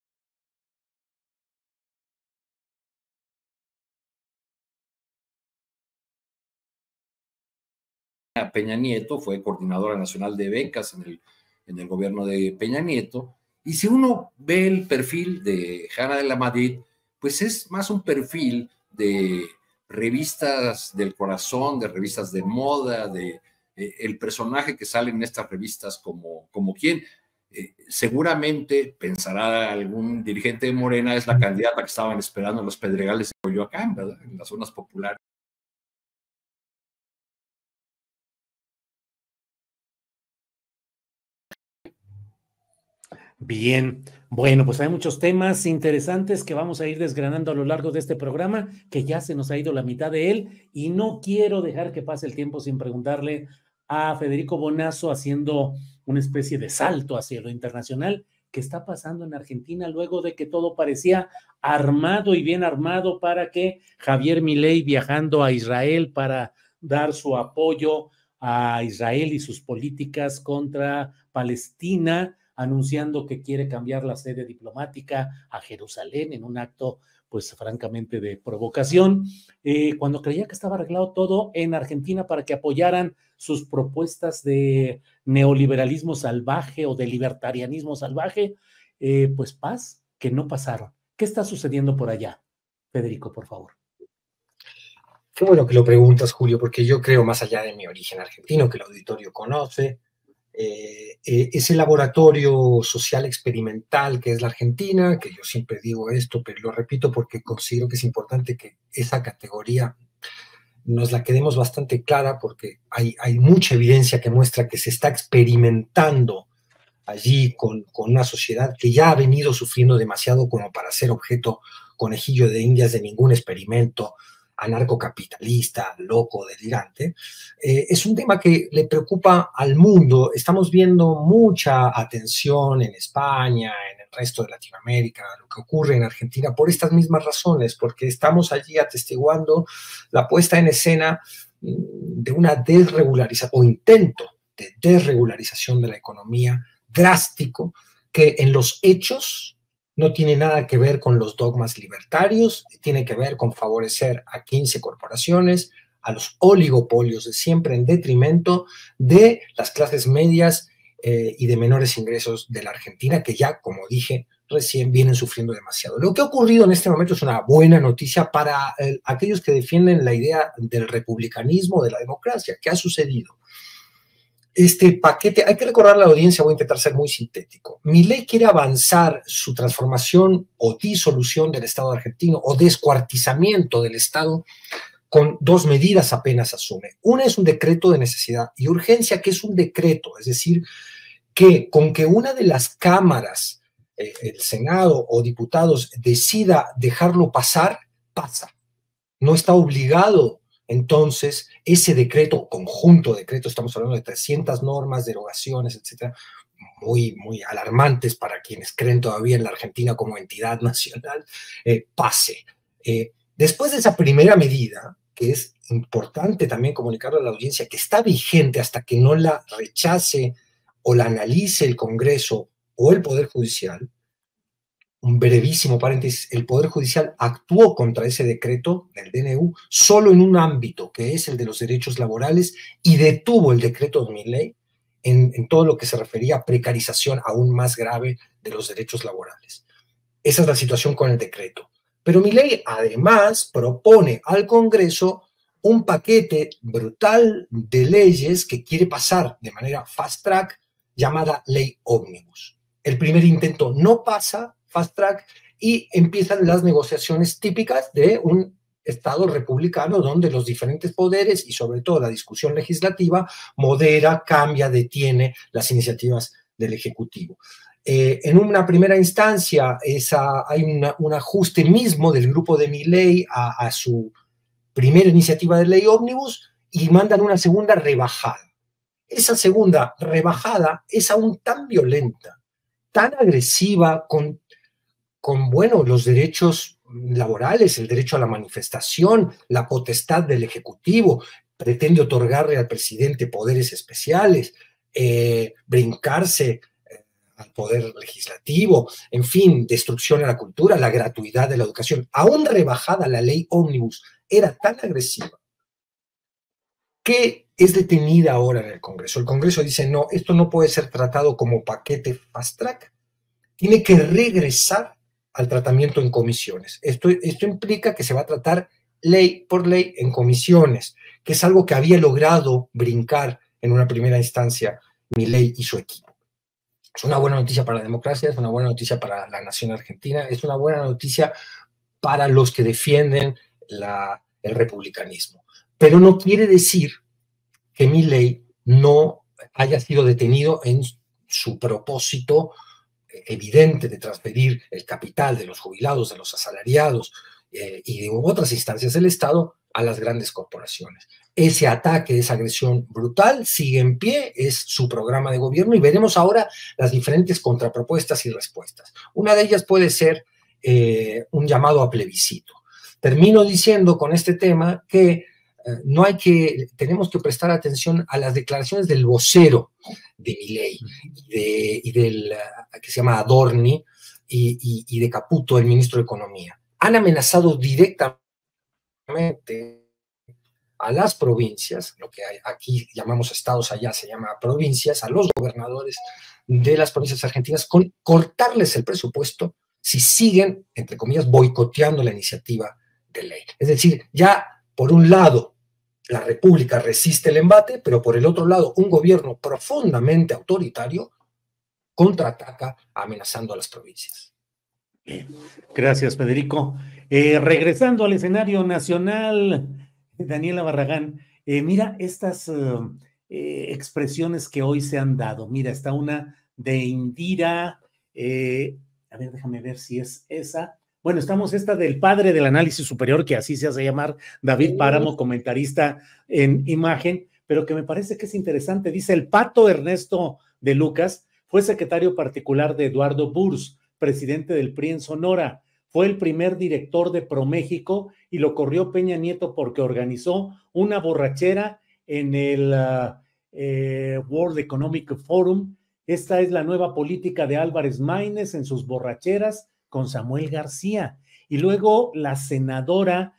Speaker 3: a Peña Nieto, fue coordinadora nacional de becas en el, en el gobierno de Peña Nieto, y si uno ve el perfil de Hanna de la Madrid, pues es más un perfil de revistas del corazón, de revistas de moda, de eh, el personaje que sale en estas revistas como, como quien, eh, seguramente pensará algún dirigente de Morena, es la candidata que estaban esperando en los Pedregales de Coyoacán, ¿verdad? En las zonas populares.
Speaker 1: Bien, bueno, pues hay muchos temas interesantes que vamos a ir desgranando a lo largo de este programa, que ya se nos ha ido la mitad de él, y no quiero dejar que pase el tiempo sin preguntarle a Federico Bonazo, haciendo una especie de salto hacia lo internacional, ¿qué está pasando en Argentina luego de que todo parecía armado y bien armado para que Javier Milei, viajando a Israel para dar su apoyo a Israel y sus políticas contra Palestina, anunciando que quiere cambiar la sede diplomática a Jerusalén en un acto pues francamente de provocación, eh, cuando creía que estaba arreglado todo en Argentina para que apoyaran sus propuestas de neoliberalismo salvaje o de libertarianismo salvaje, eh, pues paz, que no pasaron. ¿Qué está sucediendo por allá? Federico, por favor.
Speaker 2: Qué bueno que lo preguntas, Julio, porque yo creo, más allá de mi origen argentino, que el auditorio conoce, eh, eh, ese laboratorio social experimental que es la Argentina, que yo siempre digo esto, pero lo repito porque considero que es importante que esa categoría nos la quedemos bastante clara, porque hay, hay mucha evidencia que muestra que se está experimentando allí con, con una sociedad que ya ha venido sufriendo demasiado como para ser objeto conejillo de indias de ningún experimento anarcocapitalista, loco, delirante. Eh, es un tema que le preocupa al mundo. Estamos viendo mucha atención en España, en el resto de Latinoamérica, lo que ocurre en Argentina, por estas mismas razones, porque estamos allí atestiguando la puesta en escena de una desregularización, o intento de desregularización de la economía drástico, que en los hechos no tiene nada que ver con los dogmas libertarios, tiene que ver con favorecer a quince corporaciones, a los oligopolios de siempre, en detrimento de las clases medias eh, y de menores ingresos de la Argentina, que ya, como dije recién, vienen sufriendo demasiado. Lo que ha ocurrido en este momento es una buena noticia para eh, aquellos que defienden la idea del republicanismo, de la democracia. ¿Qué ha sucedido? Este paquete, hay que recordar a la audiencia, voy a intentar ser muy sintético. Milei quiere avanzar su transformación o disolución del Estado argentino o descuartizamiento del Estado con dos medidas apenas asume. Una es un decreto de necesidad y urgencia, que es un decreto, es decir, que con que una de las cámaras, eh, el Senado o diputados, decida dejarlo pasar, pasa. No está obligado. Entonces, ese decreto, conjunto de decretos, estamos hablando de trescientas normas, derogaciones, etcétera, muy, muy alarmantes para quienes creen todavía en la Argentina como entidad nacional, eh, pase. Eh, después de esa primera medida, que es importante también comunicarle a la audiencia que está vigente hasta que no la rechace o la analice el Congreso o el Poder Judicial, un brevísimo paréntesis, el Poder Judicial actuó contra ese decreto del D N U solo en un ámbito, que es el de los derechos laborales, y detuvo el decreto de Milei en, en todo lo que se refería a precarización aún más grave de los derechos laborales. Esa es la situación con el decreto. Pero Milei además propone al Congreso un paquete brutal de leyes que quiere pasar de manera fast track, llamada Ley Ómnibus. El primer intento no pasa fast track y empiezan las negociaciones típicas de un Estado republicano donde los diferentes poderes y sobre todo la discusión legislativa modera, cambia, detiene las iniciativas del Ejecutivo. Eh, en una primera instancia esa, hay una, un ajuste mismo del grupo de Milei a, a su primera iniciativa de ley ómnibus y mandan una segunda rebajada. Esa segunda rebajada es aún tan violenta, tan agresiva con con, bueno, los derechos laborales, el derecho a la manifestación, la potestad del Ejecutivo, pretende otorgarle al presidente poderes especiales, eh, brincarse eh, al poder legislativo, en fin, destrucción a la cultura, la gratuidad de la educación. Aún rebajada la ley ómnibus, era tan agresiva que es detenida ahora en el Congreso. El Congreso dice, no, esto no puede ser tratado como paquete fast track, tiene que regresar al tratamiento en comisiones. Esto, esto implica que se va a tratar ley por ley en comisiones, que es algo que había logrado brincar en una primera instancia Milei y su equipo. Es una buena noticia para la democracia, es una buena noticia para la nación argentina, es una buena noticia para los que defienden la, el republicanismo. Pero no quiere decir que Milei no haya sido detenido en su propósito evidente de transferir el capital de los jubilados, de los asalariados eh, y de otras instancias del Estado a las grandes corporaciones. Ese ataque, esa agresión brutal sigue en pie, es su programa de gobierno y veremos ahora las diferentes contrapropuestas y respuestas. Una de ellas puede ser eh, un llamado a plebiscito. Termino diciendo con este tema que no hay que, tenemos que prestar atención a las declaraciones del vocero de Milei y, de, y del que se llama Adorni y, y, y de Caputo, el ministro de Economía, han amenazado directamente a las provincias, lo que aquí llamamos estados, allá se llama provincias, a los gobernadores de las provincias argentinas, con cortarles el presupuesto si siguen, entre comillas, boicoteando la iniciativa de ley. Es decir, ya por un lado la República resiste el embate, pero por el otro lado un gobierno profundamente autoritario contraataca amenazando a las provincias.
Speaker 1: Bien. Gracias, Federico. Eh, regresando al escenario nacional, Daniela Barragán, eh, mira estas uh, eh, expresiones que hoy se han dado. Mira, está una de Indira, eh, a ver, déjame ver si es esa. Bueno, estamos esta del padre del análisis superior, que así se hace llamar, David Páramo, comentarista en Imagen, pero que me parece que es interesante. Dice, el Pato Ernesto de Lucas fue secretario particular de Eduardo Burs, presidente del P R I en Sonora. Fue el primer director de ProMéxico y lo corrió Peña Nieto porque organizó una borrachera en el uh, eh, World Economic Forum. Esta es la nueva política de Álvarez Maínez en sus borracheras con Samuel García. Y luego la senadora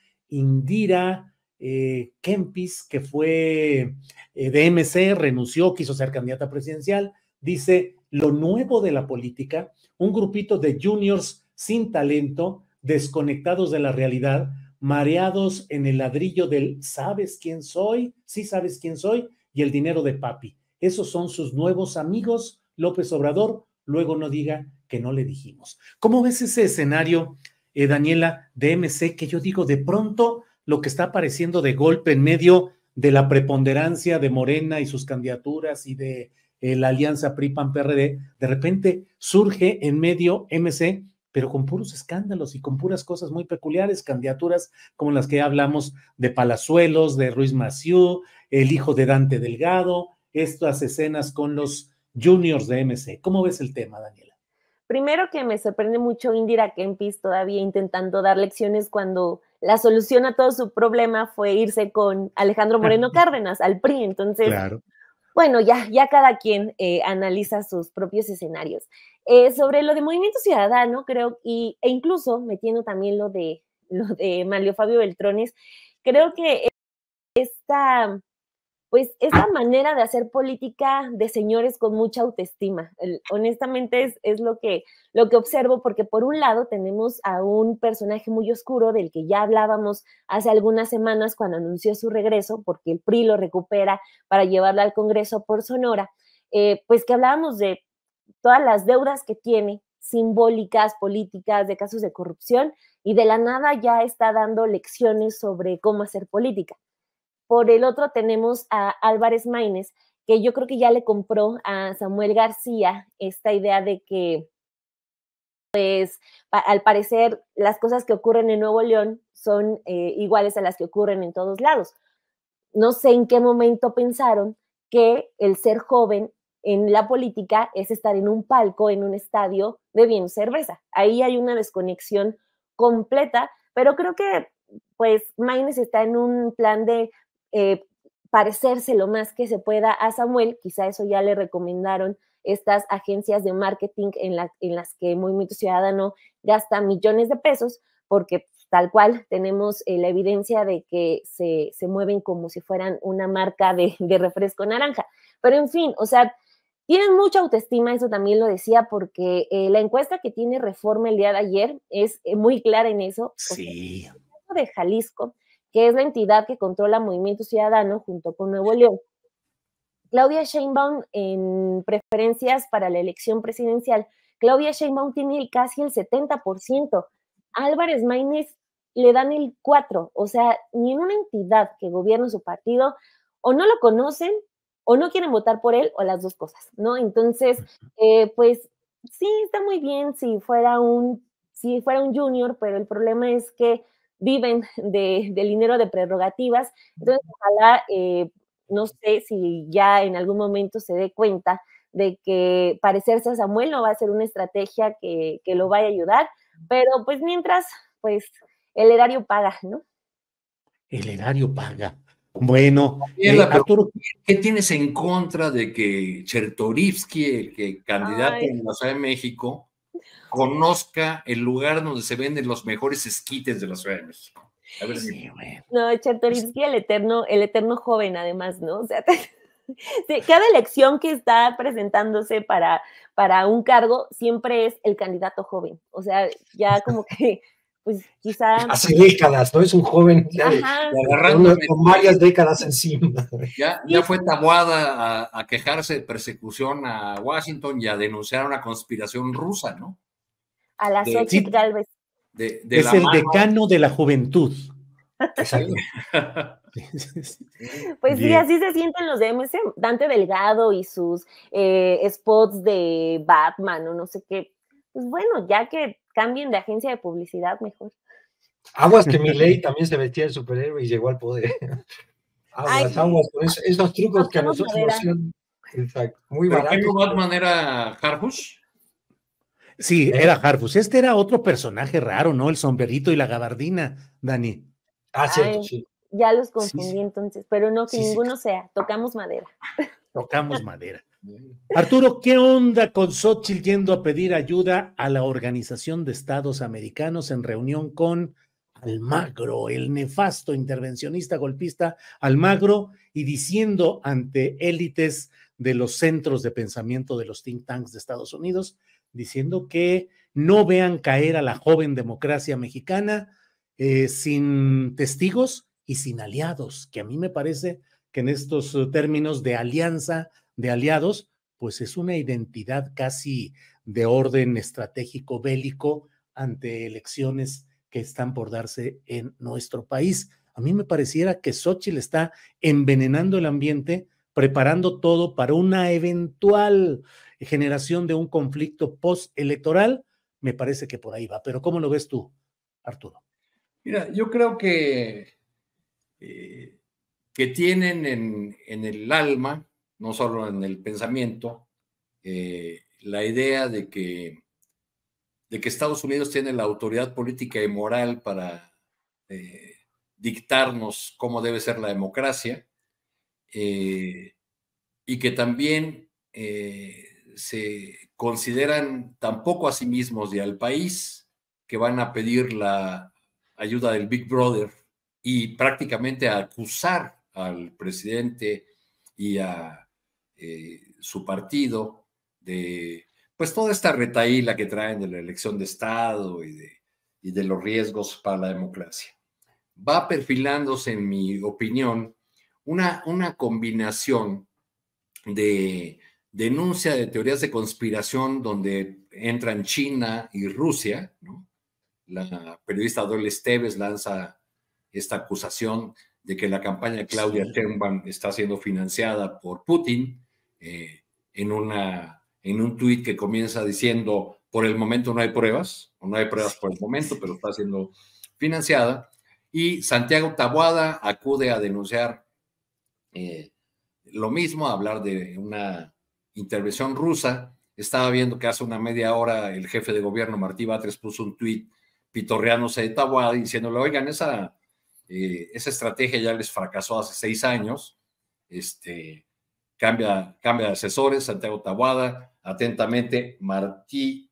Speaker 1: Indira eh, Kempis, que fue eh, de M C, renunció, quiso ser candidata presidencial, dice, lo nuevo de la política, un grupito de juniors sin talento, desconectados de la realidad, mareados en el ladrillo del ¿sabes quién soy? Sí sabes quién soy, y el dinero de papi. Esos son sus nuevos amigos, López Obrador, luego no diga que no le dijimos. ¿Cómo ves ese escenario, eh, Daniela, de M C, que yo digo, de pronto lo que está apareciendo de golpe en medio de la preponderancia de Morena y sus candidaturas y de eh, la alianza P R I P A N P R D, de repente surge en medio M C, pero con puros escándalos y con puras cosas muy peculiares, candidaturas como las que hablamos de Palazuelos, de Ruiz Massieu, el hijo de Dante Delgado, estas escenas con los juniors de M C. ¿Cómo ves el tema, Daniela?
Speaker 4: Primero que me sorprende mucho Indira Kempis todavía intentando dar lecciones cuando la solución a todo su problema fue irse con Alejandro Moreno Cárdenas, al P R I. Entonces,
Speaker 1: claro.
Speaker 4: Bueno, ya, ya cada quien eh, analiza sus propios escenarios. Eh, sobre lo de Movimiento Ciudadano, creo, y, e incluso metiendo también lo de, lo de Manlio Fabio Beltrones, creo que esta, pues, esta manera de hacer política de señores con mucha autoestima, el, honestamente es, es lo, que, lo que observo, porque por un lado tenemos a un personaje muy oscuro del que ya hablábamos hace algunas semanas cuando anunció su regreso, porque el P R I lo recupera para llevarla al Congreso por Sonora, eh, pues que hablábamos de todas las deudas que tiene, simbólicas, políticas, de casos de corrupción, y de la nada ya está dando lecciones sobre cómo hacer política. Por el otro tenemos a Álvarez Maínez, que yo creo que ya le compró a Samuel García esta idea de que, pues, al parecer, las cosas que ocurren en Nuevo León son eh, iguales a las que ocurren en todos lados. No sé en qué momento pensaron que el ser joven en la política es estar en un palco, en un estadio, bebiendo cerveza. Ahí hay una desconexión completa, pero creo que, pues, Maínez está en un plan de eh, parecerse lo más que se pueda a Samuel. Quizá eso ya le recomendaron estas agencias de marketing en, la, en las que Movimiento Ciudadano gasta millones de pesos, porque tal cual tenemos eh, la evidencia de que se, se mueven como si fueran una marca de, de refresco naranja. Pero en fin, o sea, tienen mucha autoestima, eso también lo decía, porque eh, la encuesta que tiene Reforma el día de ayer es eh, muy clara en eso.
Speaker 1: Sí.
Speaker 4: O sea, de Jalisco, que es la entidad que controla Movimiento Ciudadano junto con Nuevo León. Claudia Sheinbaum, en preferencias para la elección presidencial, Claudia Sheinbaum tiene casi el setenta por ciento. Álvarez Maínez le dan el cuatro por ciento. O sea, ni en una entidad que gobierna su partido o no lo conocen o no quieren votar por él, o las dos cosas, ¿no? Entonces, eh, pues sí, está muy bien si fuera un, si fuera un junior, pero el problema es que viven de, del dinero de prerrogativas. Entonces, ojalá, eh, no sé si ya en algún momento se dé cuenta de que parecerse a Samuel no va a ser una estrategia que, que lo vaya a ayudar, pero pues mientras, pues el erario paga, ¿no?
Speaker 1: El erario paga. Bueno,
Speaker 3: Daniela,
Speaker 1: eh,
Speaker 3: pero
Speaker 1: Arturo.
Speaker 3: ¿qué tienes en contra de que Chertorivsky, el que candidato
Speaker 4: Ay.
Speaker 3: en la Ciudad de México, conozca el lugar donde se venden los mejores esquites de la Ciudad de México. A ver, sí,
Speaker 4: bueno. No, Chertorinsky, el eterno, el eterno joven, además, ¿no? O sea, sí, cada elección que está presentándose para, para un cargo siempre es el candidato joven. O sea, ya como que, pues quizá...
Speaker 2: Hace décadas, ¿no? Es un joven ya de, de uno, con varias décadas encima.
Speaker 3: Ya, ya fue Taboada a, a quejarse de persecución a Washington y a denunciar una conspiración rusa, ¿no?
Speaker 4: A la Xochitl Gálvez.
Speaker 1: De, de es el mano. Decano de la juventud.
Speaker 2: Exacto.
Speaker 4: Pues bien. Sí, así se sienten los de M C, Dante Delgado y sus eh, spots de Batman o no sé qué. Pues bueno, ya que cambien de agencia de publicidad, mejor.
Speaker 2: Aguas que Milei también se vestía de superhéroe y llegó al poder. Aguas, Ay, aguas, con esos, esos trucos que a nosotros nos hacían. Exacto, muy baratos.
Speaker 3: ¿Pero Batman era Harfush?
Speaker 1: Sí, ¿Eh? Era Harfush. Este era otro personaje raro, ¿no? El sombrerito y la gabardina, Dani.
Speaker 2: Ah, cierto, Ay, sí.
Speaker 4: Ya los confundí sí, sí. entonces, pero no, que sí, ninguno sí. sea. Tocamos madera.
Speaker 1: Tocamos madera. Arturo, ¿qué onda con Xochitl yendo a pedir ayuda a la Organización de Estados Americanos en reunión con Almagro, el nefasto intervencionista golpista Almagro, y diciendo ante élites de los centros de pensamiento de los think tanks de Estados Unidos, diciendo que no vean caer a la joven democracia mexicana eh, sin testigos y sin aliados, que a mí me parece que en estos términos de alianza, de aliados, pues es una identidad casi de orden estratégico bélico ante elecciones que están por darse en nuestro país. A mí me pareciera que Xochitl está envenenando el ambiente, preparando todo para una eventual generación de un conflicto postelectoral. Me parece que por ahí va, pero ¿cómo lo ves tú, Arturo?
Speaker 3: Mira, yo creo que, eh, que tienen en, en el alma, no solo en el pensamiento, eh, la idea de que, de que Estados Unidos tiene la autoridad política y moral para eh, dictarnos cómo debe ser la democracia, eh, y que también eh, se consideran tampoco a sí mismos y al país, que van a pedir la ayuda del Big Brother y prácticamente a acusar al presidente y a eh, su partido de pues toda esta retahíla que traen de la elección de Estado y de, y de los riesgos para la democracia. Va perfilándose, en mi opinión, una, una combinación de denuncia de teorías de conspiración donde entran China y Rusia, ¿no? La periodista Adole Esteves lanza esta acusación de que la campaña de Claudia Sheinbaum está siendo financiada por Putin, eh, en, una, en un tuit que comienza diciendo, por el momento no hay pruebas, o no hay pruebas por el momento, pero está siendo financiada, y Santiago Taboada acude a denunciar eh, lo mismo, a hablar de una intervención rusa. Estaba viendo que hace una media hora el jefe de gobierno, Martí Batres, puso un tuit pitorreándose de Taboada, diciéndole, oigan, esa, eh, esa estrategia ya les fracasó hace seis años, este, cambia, cambia de asesores, Santiago Taboada, atentamente, Martí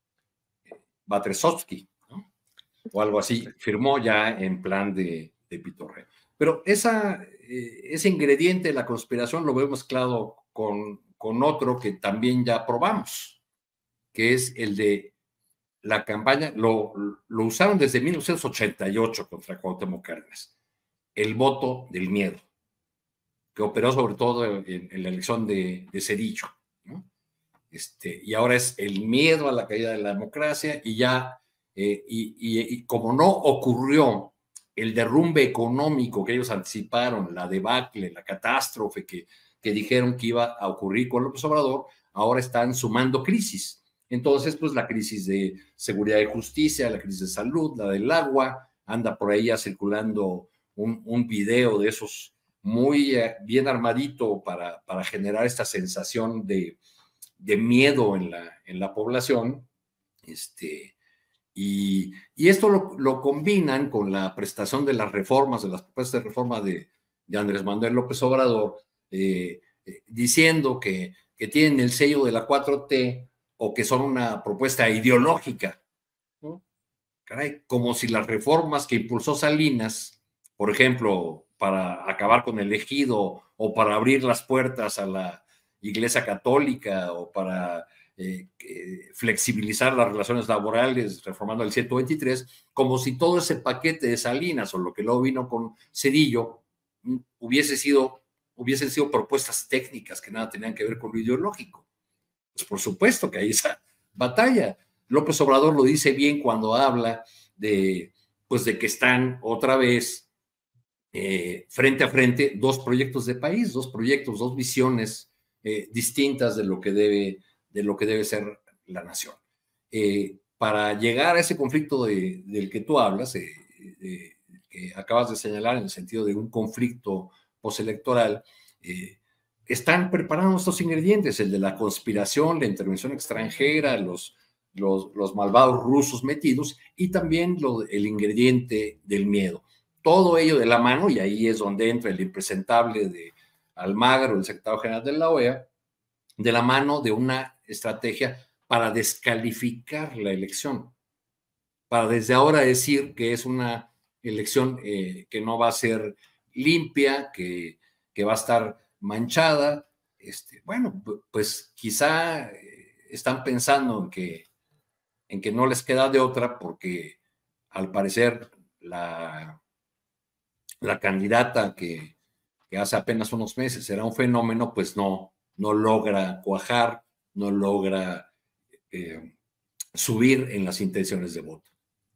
Speaker 3: Batresovsky, ¿no? O algo así, firmó ya en plan de, de pitorreo. Pero esa, eh, ese ingrediente de la conspiración lo veo mezclado con, con otro que también ya probamos, que es el de la campaña, lo, lo usaron desde mil novecientos ochenta y ocho contra Cuauhtémoc Cárdenas, el voto del miedo, que operó sobre todo en, en la elección de, de Zedillo, ¿no? Este, y ahora es el miedo a la caída de la democracia, y ya, eh, y, y, y como no ocurrió el derrumbe económico que ellos anticiparon, la debacle, la catástrofe que, que dijeron que iba a ocurrir con López Obrador, ahora están sumando crisis. Entonces, pues la crisis de seguridad y justicia, la crisis de salud, la del agua, anda por ahí ya circulando un, un video de esos muy eh, bien armadito para, para generar esta sensación de, de miedo en la, en la población. Este, y, y esto lo, lo combinan con la prestación de las reformas, de las propuestas de reforma de, de Andrés Manuel López Obrador, eh, eh, diciendo que, que tienen el sello de la cuatro T, o que son una propuesta ideológica, ¿no? Caray, como si las reformas que impulsó Salinas, por ejemplo, para acabar con el ejido o para abrir las puertas a la Iglesia Católica o para eh, eh, flexibilizar las relaciones laborales reformando el ciento veintitrés, como si todo ese paquete de Salinas o lo que luego vino con Zedillo hubiese sido, hubiesen sido propuestas técnicas que nada tenían que ver con lo ideológico. Pues por supuesto que hay esa batalla. López Obrador lo dice bien cuando habla de, pues de que están otra vez eh, frente a frente dos proyectos de país, dos proyectos, dos visiones eh, distintas de lo que debe, de lo que debe ser la nación. Eh, para llegar a ese conflicto de, del que tú hablas, eh, de, que acabas de señalar en el sentido de un conflicto postelectoral, eh, están preparando estos ingredientes, el de la conspiración, la intervención extranjera, los Los, los malvados rusos metidos y también lo, el ingrediente del miedo. Todo ello de la mano, y ahí es donde entra el impresentable de Almagro, el secretario general de la O E A, de la mano de una estrategia para descalificar la elección, para desde ahora decir que es una elección eh, que no va a ser limpia, que, que va a estar manchada. Este, bueno, pues quizá están pensando en que en que no les queda de otra porque al parecer la, la candidata que, que hace apenas unos meses era un fenómeno, pues no, no logra cuajar, no logra eh, subir en las intenciones de voto.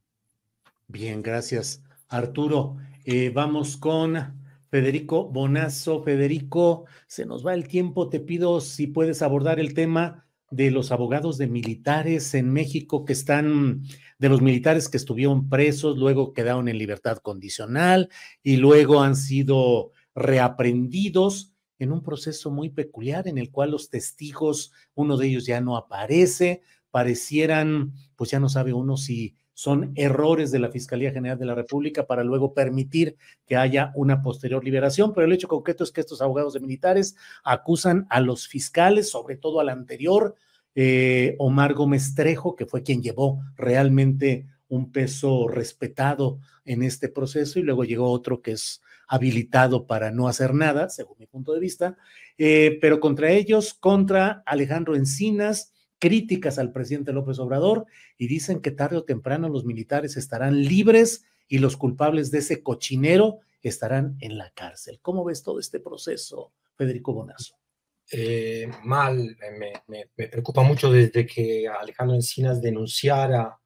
Speaker 1: Bien, gracias, Arturo. Eh, vamos con Federico Bonazo. Federico, se nos va el tiempo, te pido si puedes abordar el tema de los abogados de militares en México que están, de los militares que estuvieron presos, luego quedaron en libertad condicional y luego han sido reaprendidos en un proceso muy peculiar en el cual los testigos, uno de ellos ya no aparece, parecieran, pues ya no sabe uno si son errores de la Fiscalía General de la República para luego permitir que haya una posterior liberación, pero el hecho concreto es que estos abogados de militares acusan a los fiscales, sobre todo al anterior, eh, Omar Gómez Trejo, que fue quien llevó realmente un peso respetado en este proceso, y luego llegó otro que es habilitado para no hacer nada, según mi punto de vista, eh, pero contra ellos, contra Alejandro Encinas, críticas al presidente López Obrador, y dicen que tarde o temprano los militares estarán libres y los culpables de ese cochinero estarán en la cárcel. ¿Cómo ves todo este proceso, Federico Bonazo?
Speaker 2: Eh, mal, me, me, me preocupa mucho desde que Alejandro Encinas denunciara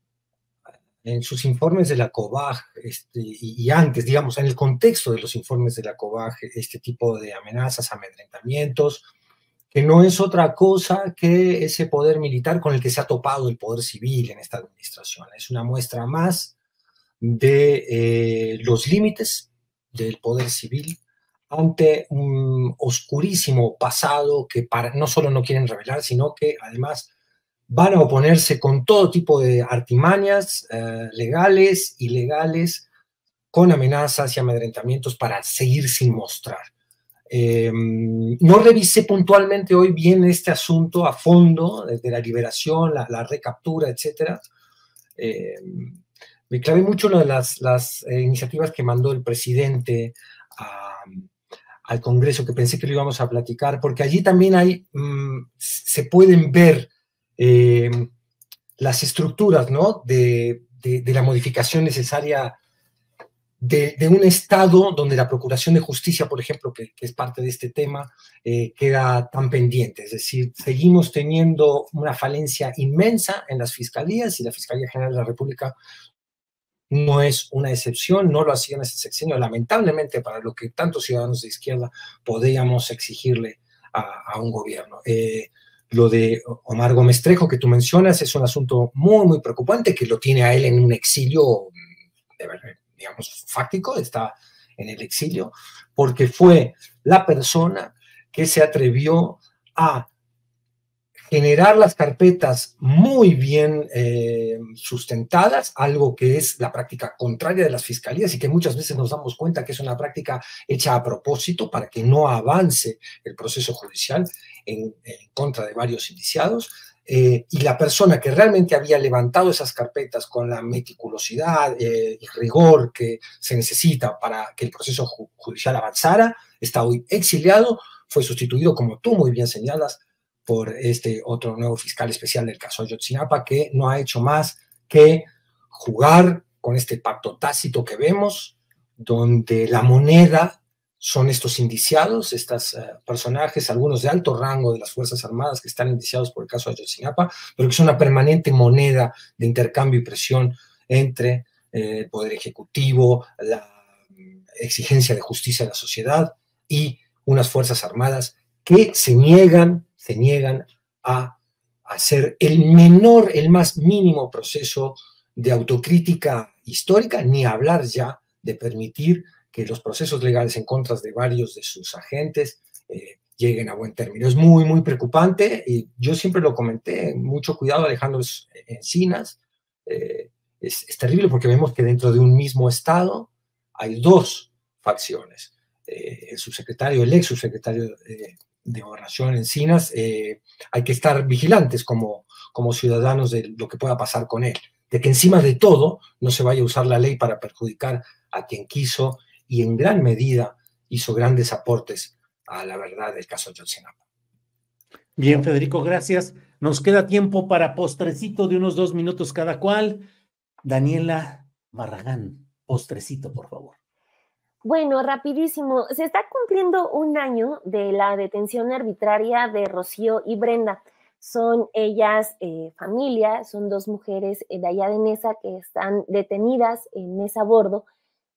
Speaker 2: en sus informes de la COBAG, este, y, y antes, digamos, en el contexto de los informes de la COBAG, este tipo de amenazas, amedrentamientos, que no es otra cosa que ese poder militar con el que se ha topado el poder civil en esta administración. Es una muestra más de eh, los límites del poder civil ante un oscurísimo pasado que para, no solo no quieren revelar, sino que además van a oponerse con todo tipo de artimañas eh, legales, ilegales, con amenazas y amedrentamientos para seguir sin mostrar. Eh, no revisé puntualmente hoy bien este asunto a fondo, desde la liberación, la, la recaptura, etcétera. Eh, me clavé mucho en las, las eh, iniciativas que mandó el presidente a, al Congreso, que pensé que lo íbamos a platicar, porque allí también hay, mmm, se pueden ver eh, las estructuras, ¿no? de, de, de la modificación necesaria De, de un Estado donde la Procuración de Justicia, por ejemplo, que, que es parte de este tema, eh, queda tan pendiente. Es decir, seguimos teniendo una falencia inmensa en las fiscalías y la Fiscalía General de la República no es una excepción, no lo ha sido en este sexenio, lamentablemente para lo que tantos ciudadanos de izquierda podríamos exigirle a, a un gobierno. Eh, lo de Omar Gómez Trejo que tú mencionas es un asunto muy, muy preocupante, que lo tiene a él en un exilio de verdad, digamos, fáctico, está en el exilio, porque fue la persona que se atrevió a generar las carpetas muy bien eh, sustentadas, algo que es la práctica contraria de las fiscalías y que muchas veces nos damos cuenta que es una práctica hecha a propósito para que no avance el proceso judicial en, en contra de varios indiciados. eh, y la persona que realmente había levantado esas carpetas con la meticulosidad eh, y rigor que se necesita para que el proceso ju judicial avanzara, está hoy exiliado, fue sustituido, como tú muy bien señalas, por este otro nuevo fiscal especial del caso Ayotzinapa, que no ha hecho más que jugar con este pacto tácito que vemos, donde la moneda son estos indiciados, estos uh, personajes, algunos de alto rango de las Fuerzas Armadas que están indiciados por el caso de Ayotzinapa, pero que son una permanente moneda de intercambio y presión entre eh, el Poder Ejecutivo, la exigencia de justicia de la sociedad y unas Fuerzas Armadas que se niegan, se niegan a hacer el menor, el más mínimo proceso de autocrítica histórica, ni hablar ya de permitir que los procesos legales en contra de varios de sus agentes eh, lleguen a buen término. Es muy, muy preocupante y yo siempre lo comenté, mucho cuidado Alejandro Encinas, eh, es, es terrible porque vemos que dentro de un mismo estado hay dos facciones. Eh, el subsecretario, el ex subsecretario eh, de Gobernación Encinas, eh, hay que estar vigilantes como, como ciudadanos de lo que pueda pasar con él, de que encima de todo no se vaya a usar la ley para perjudicar a quien quiso y en gran medida hizo grandes aportes a la verdad del caso Ayotzinapa.
Speaker 1: Bien, Federico, gracias. Nos queda tiempo para postrecito de unos dos minutos cada cual. Daniela Barragán, postrecito, por favor.
Speaker 4: Bueno, rapidísimo. Se está cumpliendo un año de la detención arbitraria de Rocío y Brenda. Son ellas eh, familia, son dos mujeres de allá de Nesa que están detenidas en Mesa Bordo.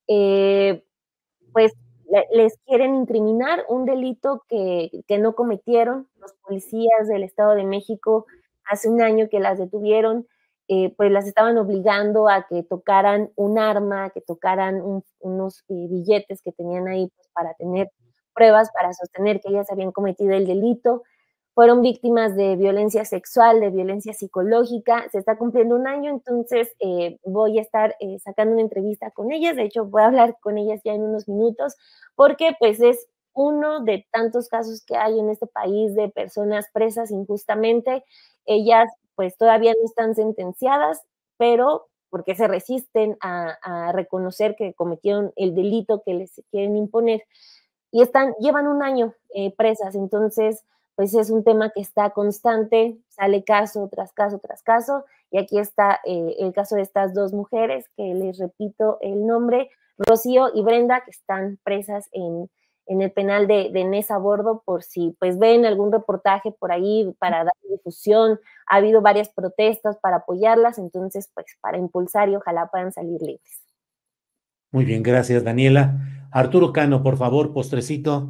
Speaker 4: Eh, pues le, les quieren incriminar un delito que, que no cometieron. Los policías del Estado de México hace un año que las detuvieron, eh, pues las estaban obligando a que tocaran un arma, que tocaran un, unos eh, billetes que tenían ahí pues, para tener pruebas, para sostener que ellas habían cometido el delito. Fueron víctimas de violencia sexual, de violencia psicológica. Se está cumpliendo un año, entonces eh, voy a estar eh, sacando una entrevista con ellas. De hecho, voy a hablar con ellas ya en unos minutos, porque pues es uno de tantos casos que hay en este país de personas presas injustamente. Ellas pues todavía no están sentenciadas, pero porque se resisten a, a reconocer que cometieron el delito que les quieren imponer. Y están, llevan un año eh, presas, entonces pues es un tema que está constante, sale caso tras caso tras caso, y aquí está eh, el caso de estas dos mujeres, que les repito el nombre, Rocío y Brenda, que están presas en, en el penal de, de Nesa Bordo, por si pues ven algún reportaje por ahí para dar difusión. Ha habido varias protestas para apoyarlas, entonces pues para impulsar y ojalá puedan salir libres.
Speaker 1: Muy bien, gracias Daniela. Arturo Cano, por favor, postrecito.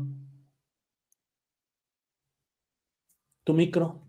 Speaker 1: Tu micro.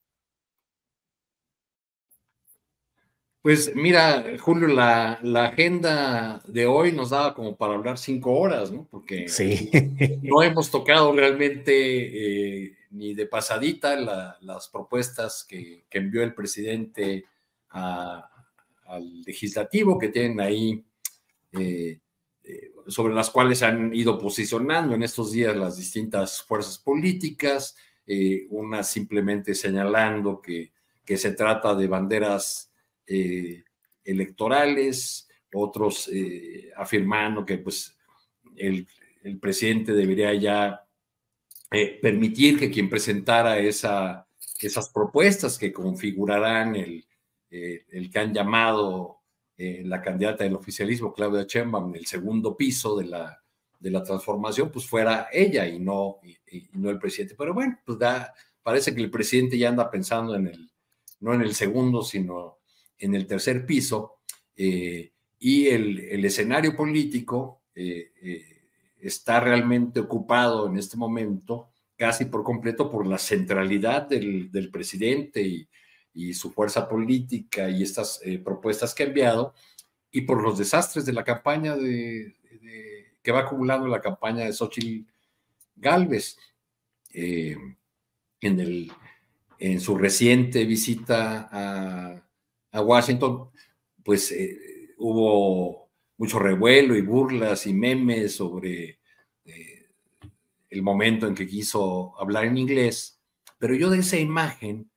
Speaker 3: Pues mira, Julio, la, la agenda de hoy nos daba como para hablar cinco horas, ¿no? Porque
Speaker 1: sí.
Speaker 3: no hemos tocado realmente eh, ni de pasadita la, las propuestas que, que envió el presidente a, al legislativo, que tienen ahí, eh, eh, sobre las cuales han ido posicionando en estos días las distintas fuerzas políticas, eh, unas simplemente señalando que, que se trata de banderas Eh, electorales, otros eh, afirmando que pues el, el presidente debería ya eh, permitir que quien presentara esa, esas propuestas que configurarán el, eh, el que han llamado eh, la candidata del oficialismo, Claudia Sheinbaum, el segundo piso de la, de la transformación, pues fuera ella y no, y, y no el presidente. Pero bueno, pues da, parece que el presidente ya anda pensando en el, no en el segundo, sino en el tercer piso, eh, y el, el escenario político eh, eh, está realmente ocupado en este momento casi por completo por la centralidad del, del presidente y, y su fuerza política y estas eh, propuestas que ha enviado, y por los desastres de la campaña de, de, que va acumulando la campaña de Xóchitl Gálvez. Eh, en, el, en su reciente visita a a Washington, pues eh, hubo mucho revuelo y burlas y memes sobre eh, el momento en que quiso hablar en inglés, pero yo de esa imagen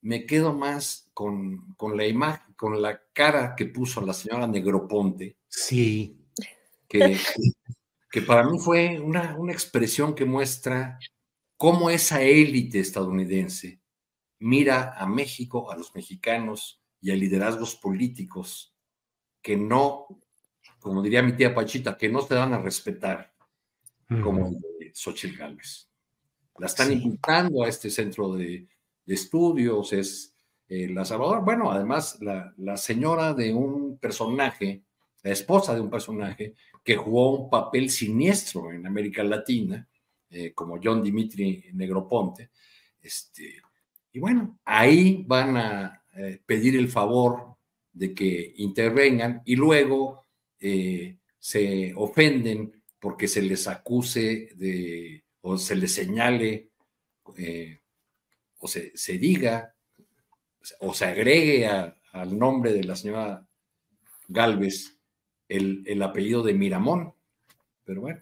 Speaker 3: me quedo más con, con la imagen, con la cara que puso la señora Negroponte.
Speaker 1: Sí.
Speaker 3: Que, que para mí fue una, una expresión que muestra cómo esa élite estadounidense mira a México, a los mexicanos y a liderazgos políticos que no, como diría mi tía Pachita, que no se dan a respetar, como el de Xóchitl Gálvez. La están sí. invitando a este centro de, de estudios, es eh, la Salvador, bueno, además la, la señora de un personaje, la esposa de un personaje que jugó un papel siniestro en América Latina, eh, como John Dimitri Negroponte, este, y bueno, ahí van a eh, pedir el favor de que intervengan y luego eh, se ofenden porque se les acuse de, o se les señale, eh, o se, se diga, o se agregue a, al nombre de la señora Gálvez el, el apellido de Miramón. Pero bueno.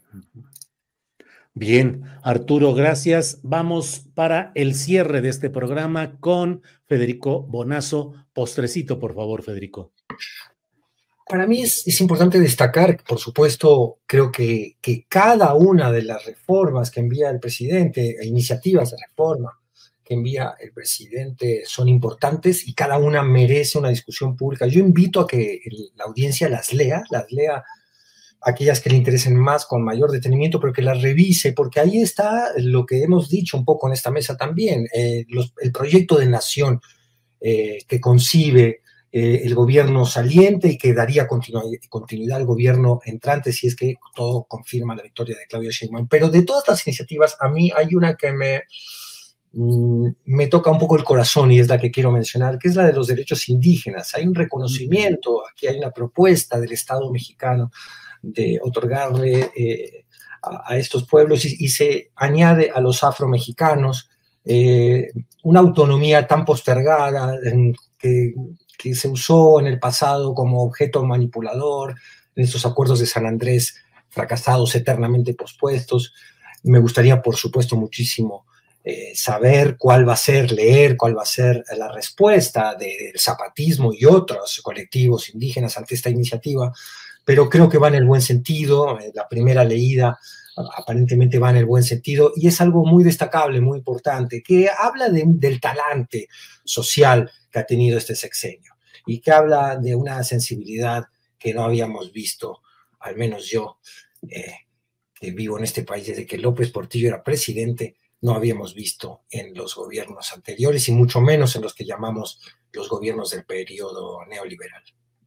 Speaker 1: Bien, Arturo, gracias. Vamos para el cierre de este programa con Federico Bonazo. Postrecito, por favor, Federico.
Speaker 2: Para mí es, es importante destacar, por supuesto, creo que, que cada una de las reformas que envía el presidente, e iniciativas de reforma que envía el presidente son importantes y cada una merece una discusión pública. Yo invito a que el, la audiencia las lea, las lea aquellas que le interesen más con mayor detenimiento, pero que las revise, porque ahí está lo que hemos dicho un poco en esta mesa también, eh, los, el proyecto de nación eh, que concibe eh, el gobierno saliente y que daría continu continuidad al gobierno entrante si es que todo confirma la victoria de Claudia Sheinbaum. Pero de todas las iniciativas, a mí hay una que me, mm, me toca un poco el corazón y es la que quiero mencionar, que es la de los derechos indígenas. Hay un reconocimiento, aquí hay una propuesta del Estado mexicano de otorgarle eh, a, a estos pueblos y, y se añade a los afromexicanos eh, una autonomía tan postergada en, que, que se usó en el pasado como objeto manipulador en estos acuerdos de San Andrés fracasados, eternamente pospuestos. Me gustaría, por supuesto, muchísimo eh, saber cuál va a ser, leer cuál va a ser la respuesta del zapatismo y otros colectivos indígenas ante esta iniciativa, pero creo que va en el buen sentido. La primera leída aparentemente va en el buen sentido y es algo muy destacable, muy importante, que habla de, del talante social que ha tenido este sexenio y que habla de una sensibilidad que no habíamos visto, al menos yo, eh, que vivo en este país desde que López Portillo era presidente, no habíamos visto en los gobiernos anteriores y mucho menos en los que llamamos los gobiernos del periodo neoliberal.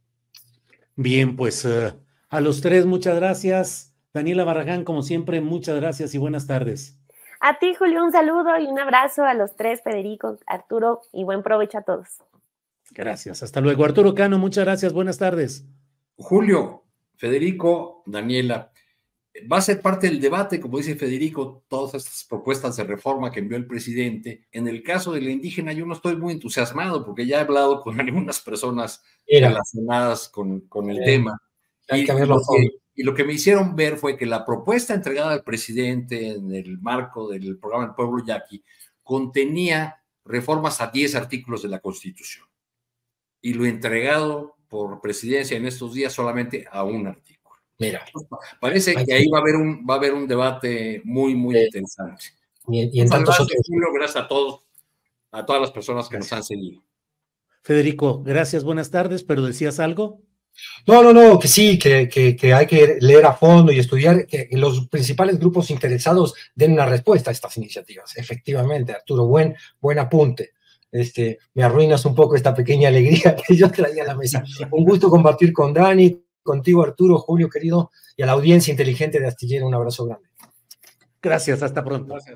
Speaker 1: Bien, pues uh, a los tres muchas gracias. Daniela Barragán, como siempre, muchas gracias y buenas tardes.
Speaker 4: A ti, Julio, un saludo y un abrazo a los tres, Federico, Arturo, y buen provecho a todos.
Speaker 1: Gracias, hasta luego. Arturo Cano, muchas gracias, buenas tardes.
Speaker 3: Julio, Federico, Daniela, va a ser parte del debate, como dice Federico, todas estas propuestas de reforma que envió el presidente. En el caso de la indígena, yo no estoy muy entusiasmado porque ya he hablado con algunas personas Era. relacionadas con, con el Era. tema.
Speaker 2: Hay
Speaker 3: y,
Speaker 2: que verlo
Speaker 3: lo que, y lo que me hicieron ver fue que la propuesta entregada al presidente en el marco del programa del Pueblo Yaqui contenía reformas a diez artículos de la Constitución. Y lo entregado por presidencia en estos días solamente a un artículo.
Speaker 2: Mira,
Speaker 3: parece que ahí va a haber un, va a haber un debate muy, muy eh, interesante.
Speaker 2: Y, y en tantos
Speaker 3: gracias,
Speaker 2: otros...
Speaker 3: Julio, gracias a todos, a todas las personas que gracias. nos han seguido.
Speaker 1: Federico, gracias, buenas tardes, pero ¿decías algo?
Speaker 2: No, no, no, que sí, que, que, que hay que leer a fondo y estudiar, que los principales grupos interesados den una respuesta a estas iniciativas. Efectivamente, Arturo, buen, buen apunte. Este, me arruinas un poco esta pequeña alegría que yo traía a la mesa. Un gusto compartir con Dani, contigo, Arturo, Julio, querido, y a la audiencia inteligente de Astillero, un abrazo grande.
Speaker 1: Gracias, hasta pronto.
Speaker 3: Gracias.